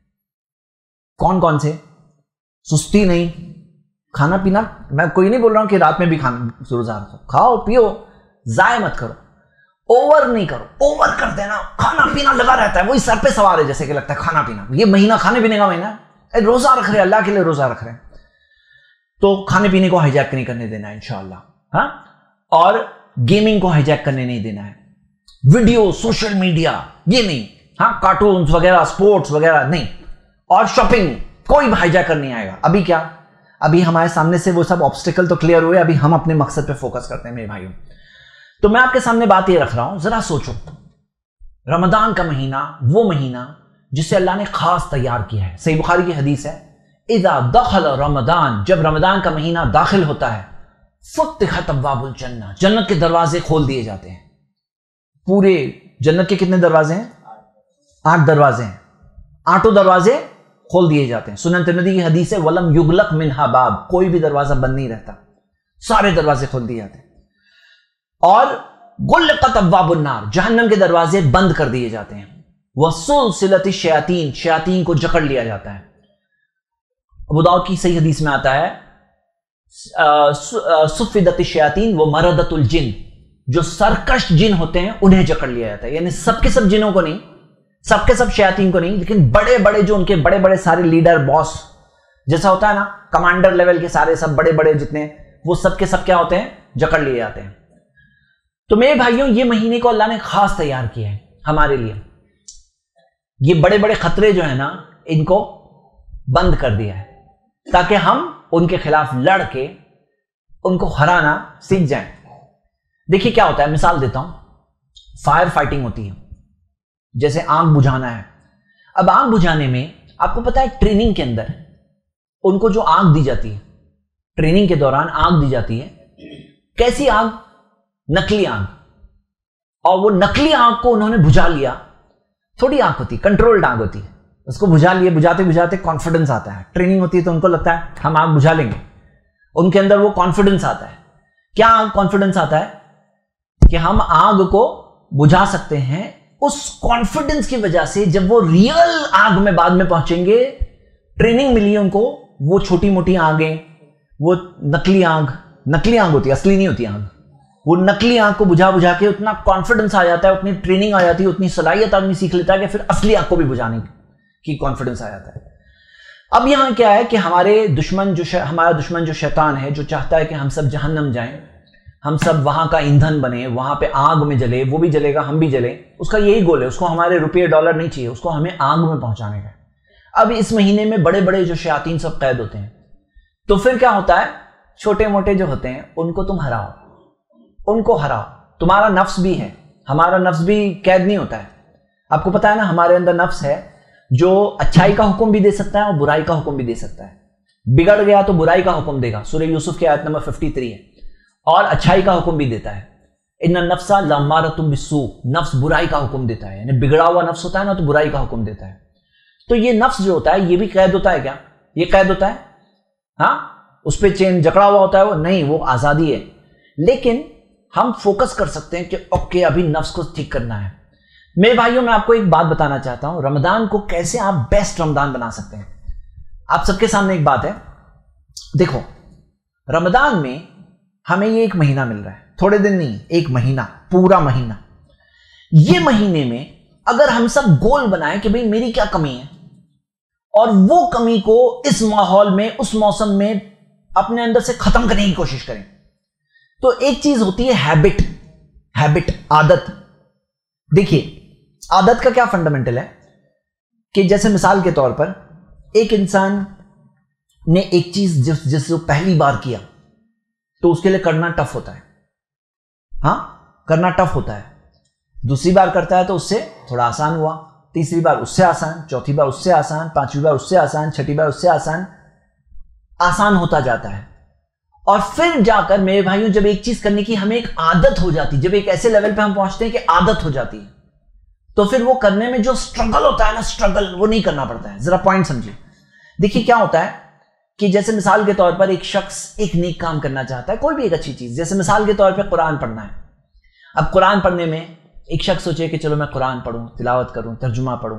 کون کون سے؟ سستی نہیں، کھانا پینا، میں کوئی نہیں بول رہا ہوں کہ رات میں بھی کھانا روزہ رکھو، کھاؤ پیو، ضائع مت کرو، اوور نہیں کرو. اوور کر دینا، کھانا پینا لگا رہتا ہے، وہی سر پہ سوار ہے جیسے کہ لگتا ہے کھانا پینا. یہ مہینہ کھانے پینے کا مہینہ ہے، روزہ رکھ رہے ہیں، اللہ کے لیے روزہ رکھ رہے ہیں، تو کھانے پینے کو ہائی جیک نہیں کرنے دینا ہے انشاءاللہ. ہاں، اور گیمنگ کو ہائی جیک کرنے نہیں دینا ہے. ویڈیو، سوشل میڈیا یہ نہیں، ہاں کارٹونز وغیرہ، سپورٹس وغیرہ نہیں. اور شاپنگ کوئی ہائی جیکر نہیں آئے گا. ابھی کیا؟ ابھی ہمارے سامنے سے وہ سب آبسٹیکل تو کلیئر ہوئے، ابھی ہم اپنے مقصد پہ فوکس کرتے ہیں میرے بھائیوں. تو میں آپ کے سامنے بات یہ رکھ رہا ہوں، ذرا سوچو، رمضان کا مہینہ وہ مہینہ جسے اللہ نے خاص تیار کیا ہے. صحیح بخاری کی حدیث ہے، اذا دخل رمضان، جب رمضان کا مہینہ داخل ہوتا ہے، فتحت ابواب الجنہ، جنت کے دروازے کھول دیے جاتے ہیں. پورے جنت کے کتنے دروازے ہیں؟ آٹھ دروازے ہیں، آٹھوں دروازے کھول دیے جاتے ہیں. سنن ترمذی کی حدیث ہے، ولم یغلق منها باب، کوئی بھی دروازہ بند نہیں رہتا، سارے دروازے کھول دیے جاتے ہیں. اور غلقت ابواب النار، جہنم کے دروازے بند کر دیے جاتے ہیں. وسلسلت الشیاطین، شیاطین کو جکڑ لیا جاتا ہے. ابو داؤد کی صحیح حدیث میں آتا ہے، صفدت الشیاطین ومردت الجن، جو سرکش جن ہوتے ہیں انہیں جکڑ لیا جاتا ہے. یعنی سب کے سب جنوں کو نہیں، سب کے سب شیاطین کو نہیں، لیکن بڑے بڑے جو ان کے بڑے بڑے سارے لیڈر، باس جیسا ہوتا ہے نا، کمانڈر لیول کے سارے سب بڑے بڑے جتنے، وہ سب کے سب کیا ہوتے ہیں؟ جکڑ لیے جاتے ہیں. تو میرے بھائیوں، یہ مہینے کو اللہ نے خاص تیار کیا ہے ہمارے لیے. یہ بڑے بڑے خطرے جو ہیں نا ان کو بند کر دیا ہے تاکہ ہم ان کے خلاف لڑ کے ان کو ہرانا سیکھ جائیں. دیکھیے کیا ہوتا ہے, مثال دیتا ہوں. فائر فائٹنگ ہوتی ہے, جیسے آگ بجھانا ہے. اب آگ بجھانے میں آپ کو پتا ہے ٹریننگ کے اندر ان کو جو آگ دی جاتی ہے, ٹریننگ کے دوران آگ دی جاتی ہے. کیسی آگ؟ نکلی آگ. اور وہ نکلی آگ کو انہوں نے بجھا لیا. تھوڑی آگ ہوتی, کنٹرولڈ آگ ہوتی ہے, اس کو بجھا لیے. بجھاتے بجھاتے کانفیڈنس آتا ہے. ٹریننگ ہوتی ہے تو ان کو لگتا ہے ہم آگ بجھا لیں گے. ان کے اندر وہ کانفیڈنس آتا ہے. کیا کانفیڈنس آتا ہے کہ ہم آگ کو بجھا سکتے ہیں. اس کانفیڈنس کی وجہ سے جب وہ ریئل آگ میں بعد میں پہنچیں گے, ٹریننگ ملی ان کو, وہ چھوٹی موٹی آگیں, وہ نکلی آگ, نکلی آگ ہوتی ہے, اصلی نہیں ہوتی آگ, وہ نکلی آگ کو بجھا بجھا کے اتنا کانفیڈنس آ جاتا ہے, اتنی ٹریننگ آ جاتی ہے, اتنی صلاحیت آدمی سیکھ لیتا ہے کہ پھر اصلی آگ کو بھی بجھانے کی کانفیڈنس آ جاتا ہے. اب یہاں کیا ہے کہ ہمارے دشمن جو ہمارا دشمن جو شیطان ہے, جو چاہتا ہے کہ ہم سب جہنم جائیں, ہم سب وہاں کا ایندھن بنے, وہاں پہ آگ میں جلے, وہ بھی جلے گا ہم بھی جلے. اس کا یہی گول ہے. اس کو ہمارے روپے ڈالر نہیں چاہیے, اس کو ہمیں آگ میں پہنچانے کا. اب اس مہینے میں بڑے بڑے جو شیاطین سب قید ہوتے ہیں, تو پھر کیا ہوتا ہے, چھوٹے موٹے جو ہوتے ہیں ان کو تم ہراؤ, ان کو ہراؤ. تمہارا نفس بھی ہے, ہمارا نفس بھی قید نہیں ہوتا ہے. آپ کو پتا ہے نا ہمارے اندر نفس ہے جو اچھائی کا حکم بھی دے سکتا ہے اور برائی کا حکم بھی دے سکتا ہے. بگڑ گیا تو برائی کا حکم دے گا, سورہ یوسف کی آیت نمبر تریپن ہے. اور اچھائی کا حکم بھی دیتا ہے. ان النفس لامارۃ بالسوء, نفس برائی کا حکم دیتا ہے. یعنی بگڑا ہوا نفس ہوتا ہے نا تو برائی کا حکم دیتا ہے. تو یہ نفس جو ہوتا ہے یہ بھی قید ہوتا ہے کیا؟ یہ قید ہوتا ہے, ہاں, اس پہ چین جکڑا ہوا ہوتا ہے وہ نہیں, وہ آزادی ہے. لیکن ہم فوکس کر سکتے ہیں کہ اوکے ابھی نفس کو ٹھیک کرنا ہے. میرے بھائیوں میں آپ کو ایک بات بتانا چاہتا ہوں, رمضان کو کیسے آپ بیسٹ رمضان بنا سکتے ہیں. آپ سب کے سامنے ایک بات ہے. دیکھو رمضان میں ہمیں یہ ایک مہینہ مل رہا ہے, تھوڑے دن نہیں, ایک مہینہ, پورا مہینہ. یہ مہینے میں اگر ہم سب گول بنائیں کہ بھئی میری کیا کمی ہے, اور وہ کمی کو اس ماحول میں, اس موسم میں اپنے اندر سے ختم کرنے کی کوشش کریں, تو ایک چیز ہوتی ہے ہیبٹ. ہیبٹ, عادت. دیکھیے عادت کا کیا فنڈامنٹل ہے کہ جیسے مثال کے طور پر ایک انسان نے ایک چیز جس جس کو پہلی بار کیا تو اس کے لیے کرنا ٹف ہوتا ہے. ہاں, کرنا ٹف ہوتا ہے. دوسری بار کرتا ہے تو اس سے تھوڑا آسان ہوا, تیسری بار اس سے آسان, چوتھی بار اس سے آسان, پانچویں بار اس سے آسان, چھٹی بار اس سے آسان, آسان ہوتا جاتا ہے. اور پھر جا کر میرے بھائیوں جب ایک چیز کرنے کی ہمیں ایک عادت ہو جاتی, جب ایک ایسے لیول پہ ہم پہنچتے ہیں کہ عادت ہو جاتی ہے, تو پھر وہ کرنے میں جو سٹرگل ہوتا ہے نا, سٹرگل وہ نہیں کرنا پڑتا ہے. ذرا پوائنٹ سمجھیے. دیکھیے کیا ہوتا ہے کہ جیسے مثال کے طور پر ایک شخص ایک نیک کام کرنا چاہتا ہے, کوئی بھی ایک اچھی چیز, جیسے مثال کے طور پہ قرآن پڑھنا ہے. اب قرآن پڑھنے میں ایک شخص سوچے کہ چلو میں قرآن پڑھوں, تلاوت کروں, ترجمہ پڑھوں,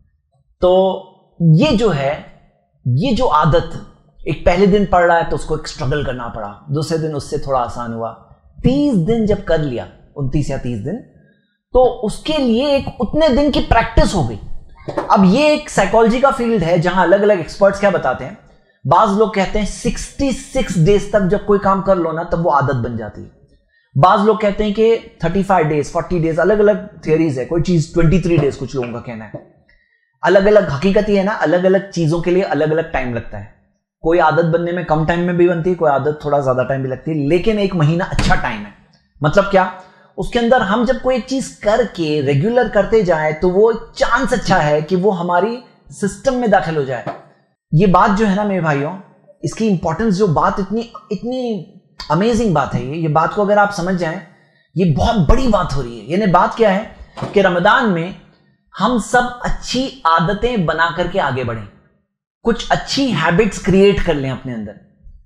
تو یہ جو ہے, یہ جو عادت, ایک پہلے دن پڑھ رہا ہے تو اس کو ایک سٹرگل کرنا پڑا, دوسرے دن اس سے تھوڑا آسان ہوا, تیس دن جب کر لیا, انتیس یا تیس دن, تو اس کے لیے ایک اتنے دن کی پریکٹس ہو گئی. اب یہ ایک سائیکالوجی کا فیلڈ ہے جہاں الگ الگ ایکسپرٹس کیا بتاتے ہیں. بعض لوگ کہتے ہیں سکسٹی سکس ڈیز تک جب کوئی کام کر لو نا تب وہ عادت بن جاتی ہے. بعض لوگ کہتے ہیں کہ thirty five days, forty days, الگ الگ تھیوریز ہے. کوئی چیز ٹوینٹی تھری ڈیز کچھ لوگوں کا کہنا ہے. الگ الگ حقیقت یہ ہے نا, الگ الگ چیزوں کے لیے الگ الگ ٹائم لگتا ہے. کوئی عادت بننے میں کم ٹائم میں بھی بنتی ہے, کوئی عادت تھوڑا زیادہ ٹائم بھی لگتی ہے, لیکن ایک مہینہ اچھا ٹائم ہے. مطلب کیا, اس کے اندر ہم جب کوئی ایک چیز کر کے ریگولر کرتے جائیں تو وہ چانس اچھا ہے کہ وہ ہماری سسٹم میں داخل ہو جائے. یہ بات جو ہے نا میرے بھائیوں, اس کی امپورٹنس, جو بات اتنی اتنی امیزنگ بات ہے, یہ یہ بات کو اگر آپ سمجھ جائیں یہ بہت بڑی بات ہو رہی ہے. یعنی بات کیا ہے کہ رمضان میں ہم سب اچھی عادتیں بنا کر کے آگے بڑھیں, کچھ اچھی ہیبٹس کریٹ کر لیں اپنے اندر.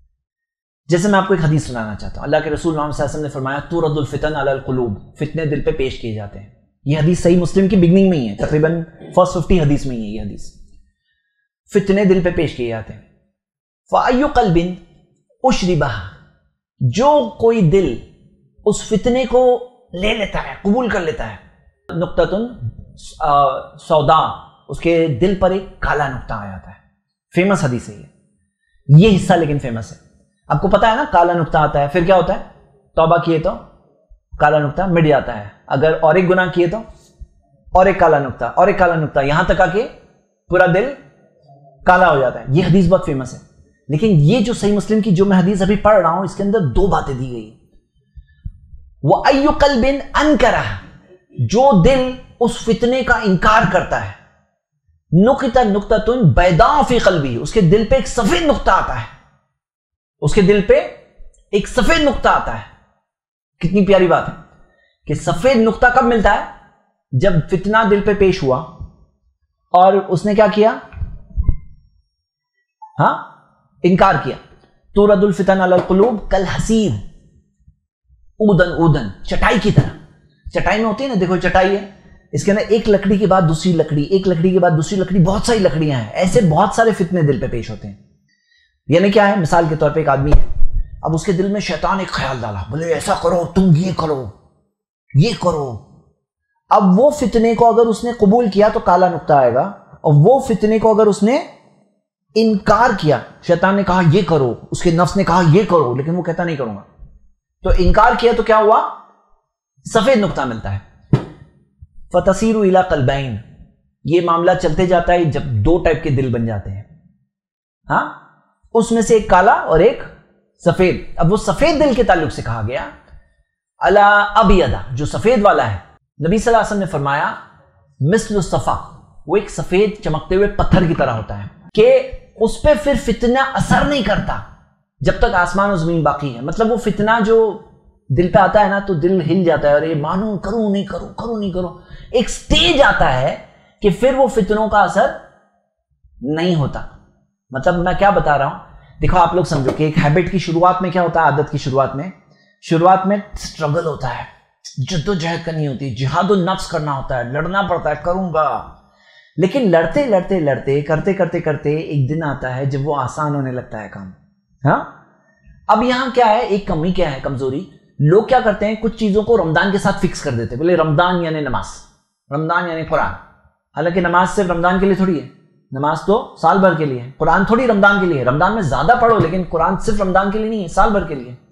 جیسے میں آپ کو ایک حدیث سنانا چاہتا ہوں. اللہ کے رسول محمد صلی اللہ علیہ وسلم نے فرمایا تورد الفتن علی القلوب, فتنے دل پہ پیش کیے جاتے ہیں. یہ حدیث صحیح مسلم کی بگننگ میں ہی ہے, تقریباً فرسٹ ففٹی حدیث میں ہی ہے یہ حدیث. فتنے دل پہ پیش کیے جاتے ہیں. فَأَيُّ قَلْبٍ أُشْرِبَهَا, جو کوئی دل اس فتنے کو لے لیتا ہے, قبول کر لیتا ہے, نقطۃ سودا, اس کے دل پر ایک کالا نقطہ آ جاتا ہے. فیمس حدیث ہے یہ, یہ حصہ لیکن فیمس ہے. آپ کو پتا ہے نا, کالا نقطہ آتا ہے, پھر کیا ہوتا ہے, توبہ کیے تو کالا نقطہ مٹ جاتا ہے, اگر اور ایک گناہ کیے تو اور ایک کالا نقطہ اور ایک کالا نقطہ، یہاں تک آ کے پورا دل کالا ہو جاتا ہے. یہ حدیث بہت فیمس ہے. لیکن یہ جو صحیح مسلم کی جو میں حدیث ابھی پڑھ رہا ہوں اس کے اندر دو باتیں دی گئی. وَأَيُّ قَلْبٍ أَنْكَرَهَا، جو دل اس فتنے کا انکار کرتا ہے، نُقِطَ نُقْطَةٌ بَيْضَاءُ فِي قَلْبِهِ، اس کے دل پہ ایک سفید نقطہ آتا ہے، اس کے دل پہ ایک سفید نقطہ آتا ہے. کتنی پیاری بات ہے کہ سفید نقطہ کب ملتا ہے؟ جب فتنہ دل پہ پیش ہوا اور اس نے کیا کیا؟ ہاں انکار کیا. تورد الفتن علی القلوب کالحصیر، اودن اودن، چٹائی کی طرح. چٹائی میں ہوتی ہے نا، دیکھو چٹائی ہے، اس کے اندر ایک لکڑی کے بعد دوسری لکڑی، ایک لکڑی کے بعد دوسری لکڑی، بہت ساری لکڑیاں ہیں. ایسے بہت سارے فتنے دل پہ پیش ہوتے ہیں. یعنی کیا ہے؟ مثال کے طور پہ ایک آدمی ہے، اب اس کے دل میں شیطان ایک خیال ڈالا، بولے ایسا کرو، تم یہ کرو، یہ کرو. اب وہ فتنے کو اگر اس نے قبول کیا تو کالا نقطہ آئے گا، اور وہ فتنے کو اگر اس نے انکار کیا، شیطان نے کہا یہ کرو، اس کے نفس نے کہا یہ کرو، لیکن وہ کہتا نہیں کروں گا، تو انکار کیا تو کیا ہوا؟ سفید نقطہ ملتا ہے. فَتَصِيرُ إِلَىٰ قَلْبَيْنِ، یہ معاملہ چلتے جاتا ہے جب دو ٹائپ کے دل بن جاتے ہیں. ہاں اس میں سے ایک کالا اور ایک سفید. اب وہ سفید دل کے تعلق سے کہا گیا الا ابیض، جو سفید والا ہے. نبی صلی اللہ علیہ وسلم نے فرمایا مثل الصفا، وہ ایک سفید چمکتے ہوئے پتھر کی طرح ہوتا ہے کہ اس پہ پھر فتنہ اثر نہیں کرتا جب تک آسمان و زمین باقی ہے. مطلب وہ فتنہ جو دل پہ آتا ہے نا تو دل ہل جاتا ہے، اور یہ مانوں کروں نہیں کروں کروں نہیں کروں. ایک سٹیج آتا ہے کہ پھر وہ فتنوں کا اثر نہیں ہوتا. مطلب میں کیا بتا رہا ہوں، دیکھو آپ لوگ سمجھو کہ ایک ہیبٹ کی شروعات میں کیا ہوتا ہے؟ عادت کی شروعات میں شروعات میں سٹرگل ہوتا ہے، جد و جہد کرنی ہوتی ہے، جہاد النفس کرنا ہوتا ہے، لڑنا پڑتا ہے، کروں گا. لیکن لڑتے لڑتے لڑتے کرتے کرتے کرتے ایک دن آتا ہے جب وہ آسان ہونے لگتا ہے کام. ہاں اب یہاں کیا ہے، ایک کمی کیا ہے، کمزوری. لوگ کیا کرتے ہیں، کچھ چیزوں کو رمضان کے ساتھ فکس کر دیتے، بولے رمضان یعنی نماز، رمضان یعنی قرآن. حالانکہ نماز صرف رمضان کے لیے تھوڑی ہے، نماز تو سال بھر کے لیے ہے. قرآن تھوڑی رمضان کے لیے ہے، رمضان میں زیادہ پڑھو، لیکن قرآن صرف رمضان کے لیے نہیں ہے، سال بھر کے لیے.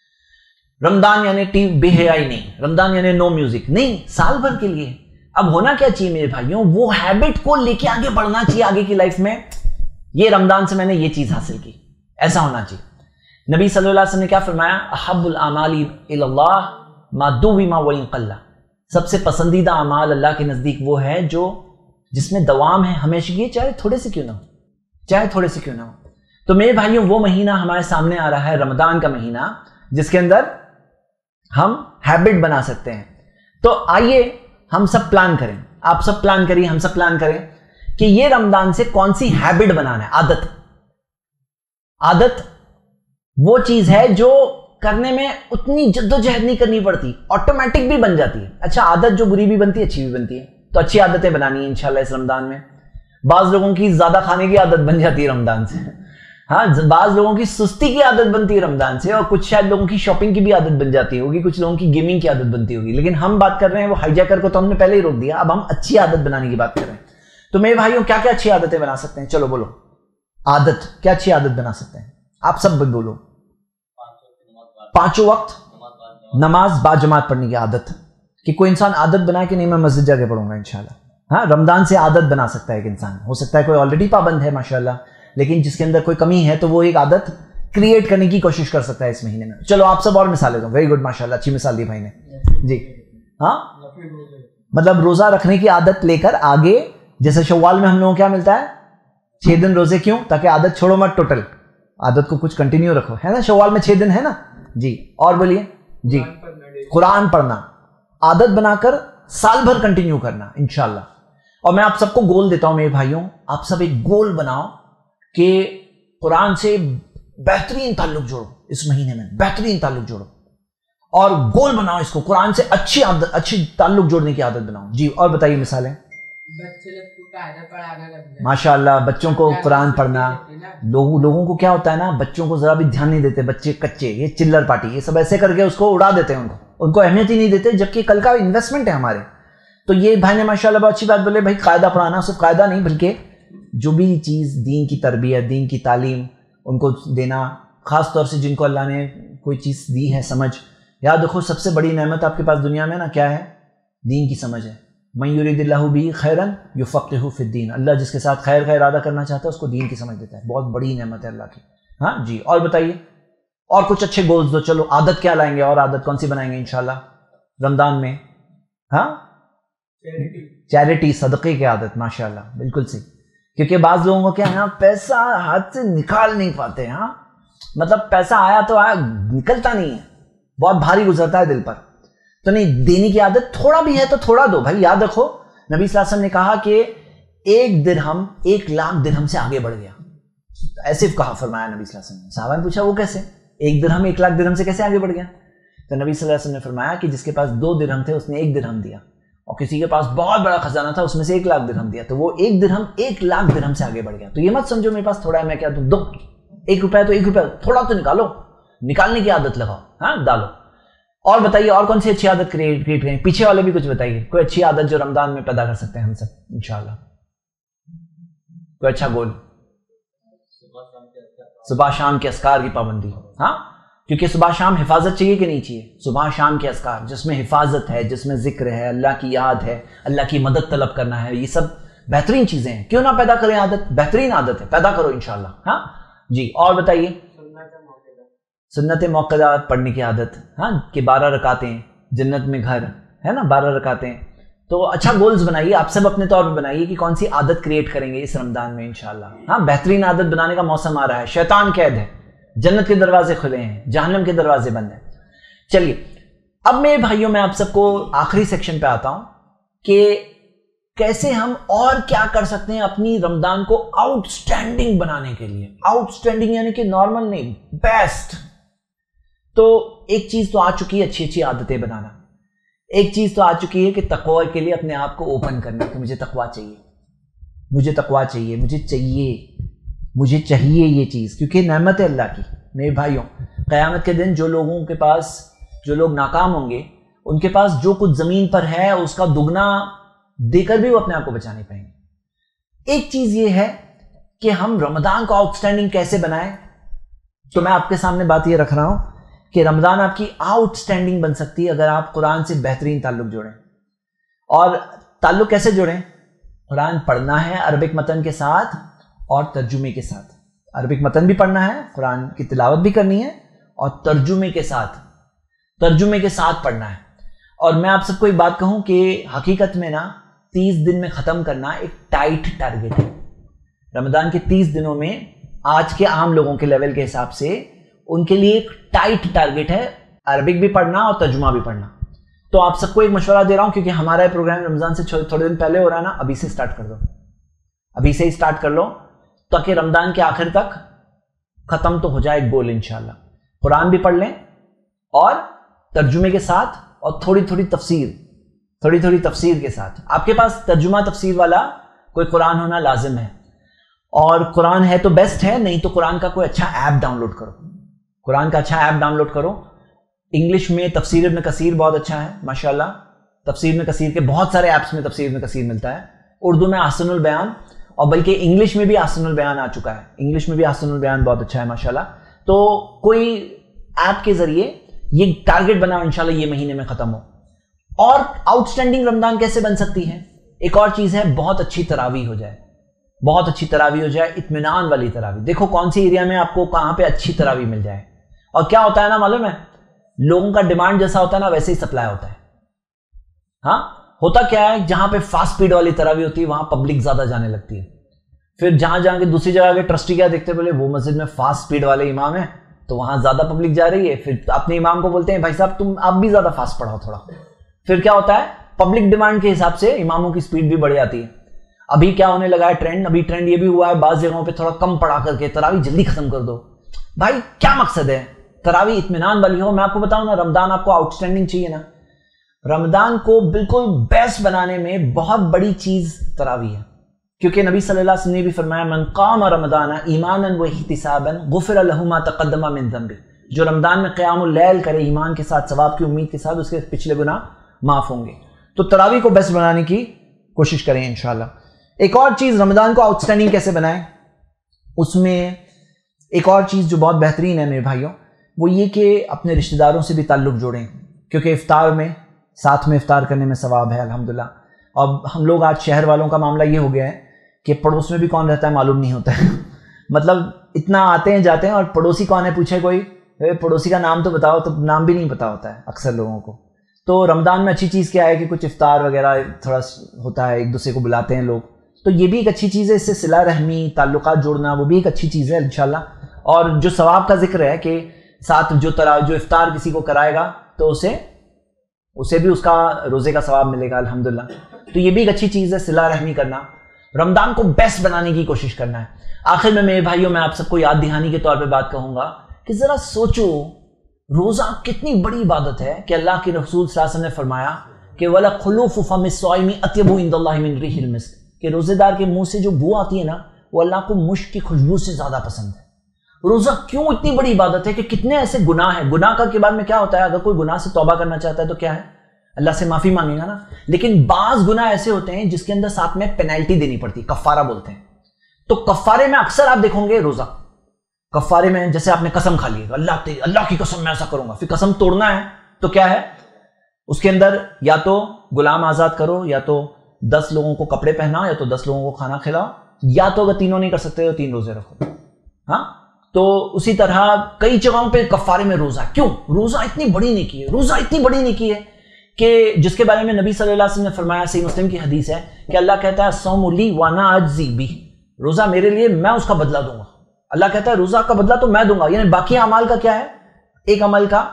رمضان یعنی ٹی بے حیائی نہیں، رمضان یعنی نو میوزک نہیں، سال بھر کے لیے. اب ہونا کیا چاہیے میرے بھائیوں، وہ ہیبٹ کو لے کے آگے بڑھنا چاہیے آگے کی لائف میں. یہ رمضان سے میں نے یہ چیز حاصل کی، ایسا ہونا چاہیے. نبی صلی اللہ علیہ وسلم نے کیا فرمایا؟ احب الاعمال الی اللہ ما دوما وان قل، سب سے پسندیدہ اعمال اللہ کے نزدیک وہ ہے جو جس میں دوام ہے، ہمیشگی، چاہے تھوڑے سے کیوں نہ ہو، چاہے تھوڑے سے کیوں نہ ہو. تو میرے بھائیوں وہ مہینہ ہمارے سامنے آ رہا ہے، رمضان کا مہینہ، جس کے اندر ہم ہیبٹ بنا سکتے ہیں. تو آئیے ہم سب پلان کریں، آپ سب پلان کریے، ہم سب پلان کریں کہ یہ رمضان سے کون سی ہیبٹ بنانا ہے. عادت عادت وہ چیز ہے جو کرنے میں اتنی جد و جہد نہیں کرنی پڑتی، آٹومیٹک بھی بن جاتی ہے. اچھا عادت جو بری بھی بنتی ہے اچھی بھی بنتی ہے، تو اچھی عادتیں بنانی ہیں انشاءاللہ اس رمضان میں. بعض لوگوں کی زیادہ کھانے کی عادت بن جاتی ہے رمضان سے، ہاں بعض لوگوں کی سستی کی عادت بنتی ہے رمضان سے، اور کچھ شاید لوگوں کی شاپنگ کی بھی عادت بن جاتی ہوگی، کچھ لوگوں کی گیمنگ کی عادت بنتی ہوگی. لیکن ہم بات کر رہے ہیں وہ ہائی جیکر کو تو ہم نے پہلے ہی روک دیا، اب ہم اچھی عادت بنانے کی بات کر رہے ہیں. تو میرے بھائیوں کیا کیا اچھی عادتیں بنا سکتے ہیں؟ چلو بولو، عادت کیا اچھی عادت بنا سکتے ہیں؟ آپ سب بولو. پانچوں وقت نماز با جماعت پڑھنے کی عادت، کہ کوئی انسان عادت بنائے کہ نہیں میں مسجد جا کے پڑھوں گا انشاءاللہ. ہاں رمضان سے عادت بنا سکتا ہے ایک انسان. ہو سکتا ہے کوئی آلریڈی پابند ہے ماشاءاللہ، لیکن جس کے اندر کوئی کمی ہے تو وہ ایک عادت کریٹ کرنے کی کوشش کر سکتا ہے اس مہینے میں. چلو آپ سب اور مثالیں دو. ویری گڈ، ماشاءاللہ اچھی مثال دی بھائی نے. جی ہاں مطلب روزہ رکھنے کی عادت لے کر آگے، جیسے شوال میں ہم لوگوں کو کیا ملتا ہے؟ چھ دن روزے. کیوں؟ تاکہ عادت چھوڑو مت، ٹوٹل عادت کو کچھ کنٹینیو رکھو، ہے نا. شوال میں چھ دن ہے نا. جی اور بولیے. جی قرآن پڑھنا عادت بنا کر سال بھر کنٹینیو کرنا انشاءاللہ. اور میں آپ سب کو گول دیتا ہوں میرے بھائیوں، آپ سب ایک گول بناؤ کہ قرآن سے بہترین تعلق جوڑو اس مہینے میں، بہترین تعلق جوڑو، اور گول بناؤ اس کو، قرآن سے اچھی عادت، اچھی تعلق جوڑنے کی عادت بناؤ. جی اور بتائیے مثالیں. ماشاء اللہ بچوں کو قرآن پڑھنا. لوگوں لوگوں کو کیا ہوتا ہے نا، بچوں کو ذرا بھی دھیان نہیں دیتے، بچے کچے، یہ چلر پارٹی، یہ سب ایسے کر کے اس کو اڑا دیتے ہیں، ان کو ان کو اہمیت ہی نہیں دیتے، جبکہ کل کا انویسٹمنٹ ہے ہمارے. تو یہ بھائی نے ماشاء اللہ بہت اچھی بات بولے، بھائی قاعدہ پڑھانا، صرف قاعدہ نہیں بلکہ جو بھی چیز دین کی تربیت، دین کی تعلیم ان کو دینا، خاص طور سے جن کو اللہ نے کوئی چیز دی ہے سمجھ. یاد رکھو سب سے بڑی نعمت آپ کے پاس دنیا میں نا کیا ہے؟ دین کی سمجھ ہے. من یریداللہ بہ خیرا یفقہہ فی الدین، اللہ جس کے ساتھ خیر کا ارادہ کرنا چاہتا ہے اس کو دین کی سمجھ دیتا ہے. بہت بڑی نعمت ہے اللہ کی. ہاں جی، اور بتائیے اور کچھ اچھے گولز دو. چلو عادت کیا لائیں گے، اور عادت کون سی بنائیں گے انشاءاللہ رمضان میں؟ ہاں چیریٹی، صدقے کی عادت. ماشاءاللہ بالکل صحیح. کیونکہ بعض لوگوں کو کیا ہے نا، پیسہ ہاتھ سے نکال نہیں پاتے. ہاں مطلب پیسہ آیا تو آیا، نکلتا نہیں ہے، بہت بھاری گزرتا ہے دل پر. تو نہیں، دینے کی عادت تھوڑا بھی ہے تو تھوڑا دو بھائی. یاد رکھو نبی صلی اللہ علیہ وسلم نے کہا کہ ایک درہم ایک لاکھ درہم سے آگے بڑھ گیا. ایسے کہا فرمایا نبی صلی اللہ علیہ وسلم نے. صحابہ نے پوچھا وہ کیسے، ایک درہم ایک لاکھ درہم سے کیسے آگے بڑھ گیا؟ تو نبی صلی اللہ علیہ وسلم نے فرمایا کہ جس کے پاس دو درہم تھے اس نے ایک درہم دیا، اور کسی کے پاس بہت بڑا خزانہ تھا اس میں سے ایک لاکھ درہم دیا، تو وہ ایک درہم ایک لاکھ درہم سے آگے بڑھ گیا. تو یہ مت سمجھو میرے پاس تھوڑا ہے میں کیا دوں، دو ایک روپے تو ایک روپے، تھوڑا تو نکالو، نکالنے کی عادت لگاؤ. ہاں ڈالو. اور بتائیے اور کون سی اچھی عادت کریٹ کریٹ کریں؟ پیچھے والے بھی کچھ بتائیے، کوئی اچھی عادت جو رمضان میں پیدا کر سکتے ہیں ہم سب انشاءاللہ. کوئی اچھا گول؟ صبح شام کے اذکار کی پابندی. ہاں کیونکہ صبح شام حفاظت چاہیے کہ نہیں چاہیے؟ صبح شام کے اذکار جس میں حفاظت ہے، جس میں ذکر ہے، اللہ کی یاد ہے، اللہ کی مدد طلب کرنا ہے، یہ سب بہترین چیزیں ہیں. کیوں نہ پیدا کریں عادت؟ بہترین عادت ہے، پیدا کرو انشاءاللہ. ہاں جی، اور بتائیے. سنت موقعہ پڑھنے کی عادت. ہاں کہ بارہ رکعتیں جنت میں گھر ہے نا، بارہ رکعتیں. تو اچھا گولز بنائیے، آپ سب اپنے طور پہ بنائیے کہ کون سی عادت کریٹ کریں گے اس رمضان میں انشاءاللہ. ہاں بہترین عادت بنانے کا موسم آ رہا ہے. شیطان قید ہے، جنت کے دروازے کھلے ہیں، جہنم کے دروازے بند ہیں. چلیے اب میرے بھائیوں میں آپ سب کو آخری سیکشن پہ آتا ہوں کہ کیسے ہم اور کیا کر سکتے ہیں اپنی رمضان کو آؤٹ سٹینڈنگ بنانے کے لیے. آؤٹ سٹینڈنگ یعنی کہ نارمل نہیں، بیسٹ. تو ایک چیز تو آ چکی ہے اچھی اچھی عادتیں بنانا. ایک چیز تو آ چکی ہے کہ تقوی کے لیے اپنے آپ کو اوپن کرنا کہ مجھے تقوی چاہیے، مجھے تقوی چاہیے، مجھے چاہیے مجھے چاہیے یہ چیز، کیونکہ نعمت ہے اللہ کی. میرے بھائیوں قیامت کے دن جو لوگوں کے پاس، جو لوگ ناکام ہوں گے ان کے پاس جو کچھ زمین پر ہے اس کا دگنا دے کر بھی وہ اپنے آپ کو بچا نہیں پائیں گے. ایک چیز یہ ہے کہ ہم رمضان کو آؤٹ سٹینڈنگ کیسے بنائیں. تو میں آپ کے سامنے بات یہ رکھ رہا ہوں کہ رمضان آپ کی آؤٹ سٹینڈنگ بن سکتی ہے اگر آپ قرآن سے بہترین تعلق جوڑیں. اور تعلق کیسے جوڑیں؟ قرآن پڑھنا ہے عربک متن کے ساتھ اور ترجمے کے ساتھ. عربک متن بھی پڑھنا ہے، قرآن کی تلاوت بھی کرنی ہے، اور ترجمے کے ساتھ ترجمے کے ساتھ پڑھنا ہے. اور میں آپ سب کو ایک بات کہوں کہ حقیقت میں نا تیس دن میں ختم کرنا ایک ٹائٹ ٹارگٹ ہے. رمضان کے تیس دنوں میں آج کے عام لوگوں کے لیول کے حساب سے ان کے لیے ایک ٹائٹ ٹارگٹ ہے عربک بھی پڑھنا اور ترجمہ بھی پڑھنا. تو آپ سب کو ایک مشورہ دے رہا ہوں کیونکہ ہمارا پروگرام رمضان سے تھوڑے دن پہلے ہو رہا ہے نا، ابھی سے سٹارٹ کر دو، ابھی سے ہی سٹارٹ کر لو تاکہ رمضان کے آخر تک ختم تو ہو جائے گول انشاءاللہ. قرآن بھی پڑھ لیں اور ترجمے کے ساتھ، اور تھوڑی تھوڑی تفسیر تھوڑی تھوڑی تفسیر کے ساتھ. آپ کے پاس ترجمہ تفسیر والا کوئی قرآن ہونا لازم ہے، اور قرآن ہے تو بیسٹ ہے، نہیں تو قرآن کا کوئی اچھا ایپ ڈاؤن لوڈ کرو. قرآن کا اچھا ایپ ڈاؤن لوڈ کرو. انگلش میں تفسیر ابن کثیر بہت اچھا ہے ماشاءاللہ. تفسیر ابن کثیر کے بہت سارے ایپس میں تفسیر ابن کثیر ملتا ہے. اردو میں احسن البیان، اور بلکہ انگلش میں بھی احسن البیان آ چکا ہے. انگلش میں بھی احسن البیان بہت اچھا ہے ماشاءاللہ. تو کوئی ایپ کے ذریعے یہ ٹارگٹ بناؤ انشاءاللہ یہ مہینے میں ختم ہو. اور آؤٹ سٹینڈنگ رمضان کیسے بن سکتی ہے؟ ایک اور چیز ہے، بہت اچھی تراویح ہو جائے، بہت اچھی تراویح ہو جائے، اطمینان والی تراویح. دیکھو کون سی ایریا میں آپ کو کہاں پہ اچھی تراویح مل جائے. اور کیا ہوتا ہے نا معلوم ہے، لوگوں کا ڈیمانڈ جیسا ہوتا ہے نا ویسے ہی سپلائی ہوتا ہے. ہاں ہوتا کیا ہے، جہاں پہ فاسٹ سپیڈ والی تراویح ہوتی ہے وہاں پبلک زیادہ جانے لگتی ہے. پھر جہاں جہاں کے دوسری جگہ کے ٹرسٹی کیا دیکھتے بولے وہ مسجد میں فاسٹ سپیڈ والے امام ہیں تو وہاں زیادہ پبلک جا رہی ہے. پھر اپنے امام کو بولتے ہیں بھائی صاحب تم آپ بھی زیادہ فاسٹ پڑھاؤ تھوڑا. پھر کیا ہوتا ہے، پبلک ڈیمانڈ کے حساب سے اماموں کی سپیڈ بھی بڑھ جاتی ہے. ابھی کیا ہونے لگا ہے ٹرینڈ، ابھی ٹرینڈ یہ بھی ہوا ہے بعض جگہوں پہ تھوڑا کم پڑھا کر کے تراویح جلدی ختم کر دو. بھائی کیا مقصد ہے؟ تراویح اطمینان والی ہو. میں آپ کو بتاؤں نا، رمضان آپ کو آؤٹ سٹینڈنگ چاہیے نا، رمضان کو بالکل بیسٹ بنانے میں بہت بڑی چیز تراویح ہے. کیونکہ نبی صلی اللہ علیہ وسلم نے بھی فرمایا من قام رمضان ایمانا و احتسابا غفر له ما تقدم من ذنبه. جو رمضان میں قیام اللیل کرے ایمان کے ساتھ، ثواب کی امید کے ساتھ، اس کے پچھلے گناہ معاف ہوں گے. تو تراویح کو بیسٹ بنانے کی کوشش کریں انشاءاللہ. ایک اور چیز رمضان کو آؤٹ سٹینڈنگ کیسے بنائیں، اس میں ایک اور چیز جو بہت بہترین ہے میرے بھائیوں، وہ یہ کہ اپنے رشتہ داروں سے بھی تعلق جوڑیں. کیونکہ افطار میں ساتھ میں افطار کرنے میں ثواب ہے الحمدللہ. اور ہم لوگ آج شہر والوں کا معاملہ یہ ہو گیا ہے کہ پڑوس میں بھی کون رہتا ہے معلوم نہیں ہوتا ہے مطلب اتنا آتے ہیں جاتے ہیں اور پڑوسی کون ہے پوچھے کوئی، پڑوسی کا نام تو بتاؤ، تو نام بھی نہیں پتا ہوتا ہے اکثر لوگوں کو. تو رمضان میں اچھی چیز کیا ہے کہ کچھ افطار وغیرہ تھوڑا ہوتا ہے، ایک دوسرے کو بلاتے ہیں لوگ، تو یہ بھی ایک اچھی چیز ہے. اس سے صلہ رحمی، تعلقات جوڑنا، وہ بھی ایک اچھی چیز ہے انشاءاللہ. اور جو ثواب کا ذکر ہے کہ ساتھ جو طرح جو افطار کسی کو کرائے گا تو اسے اسے بھی اس کا روزے کا ثواب ملے گا الحمدللہ. تو یہ بھی ایک اچھی چیز ہے صلہ رحمی کرنا، رمضان کو بیسٹ بنانے کی کوشش کرنا ہے. آخر میں میرے بھائیوں میں آپ سب کو یاد دہانی کے طور پہ بات کہوں گا کہ ذرا سوچو روزہ کتنی بڑی عبادت ہے کہ اللہ کے رسول صلی اللہ علیہ وسلم نے فرمایا کہ وَلَخُلُوفُ فَمِ الصَّائِمِ أَطْيَبُ عِندَ اللَّهِ مِنْ رِيحِ الْمِسْكِ، کہ روزے دار کے منہ سے جو بو آتی ہے نا وہ اللہ کو مشک کی خوشبو سے زیادہ پسند ہے. روزہ کیوں اتنی بڑی عبادت ہے کہ کتنے ایسے گناہ ہیں. گناہ کا کے بعد میں کیا ہوتا ہے، اگر کوئی گناہ سے توبہ کرنا چاہتا ہے تو کیا ہے، اللہ سے معافی مانگے گا نا. لیکن بعض گناہ ایسے ہوتے ہیں جس کے اندر ساتھ میں پینلٹی دینی پڑتی، کفارہ بولتے ہیں. تو کفارے میں اکثر آپ دیکھو گے روزہ، کفارے میں جیسے آپ نے قسم کھا لی، اللہ اللہ کی قسم میں ایسا کروں گا، پھر قسم توڑنا ہے تو کیا ہے اس کے اندر، یا تو غلام آزاد کرو، یا تو دس لوگوں کو کپڑے پہناؤ، یا تو دس لوگوں کو کھانا کھلاؤ، یا تو اگر تینوں نہیں کر سکتے تو تین روزے رکھو. ہاں تو اسی طرح کئی جگہوں پہ کفارے میں روزہ. کیوں؟ روزہ اتنی بڑی نیکی ہے، روزہ اتنی بڑی نیکی ہے کہ جس کے بارے میں نبی صلی اللہ علیہ وسلم نے فرمایا، صحیح مسلم کی حدیث ہے کہ اللہ کہتا ہے الصوم لی وانا اجزی بہ، روزہ میرے لیے، میں اس کا بدلہ دوں گا. اللہ کہتا ہے روزہ کا بدلہ تو میں دوں گا، یعنی باقی اعمال کا کیا ہے، ایک عمل کا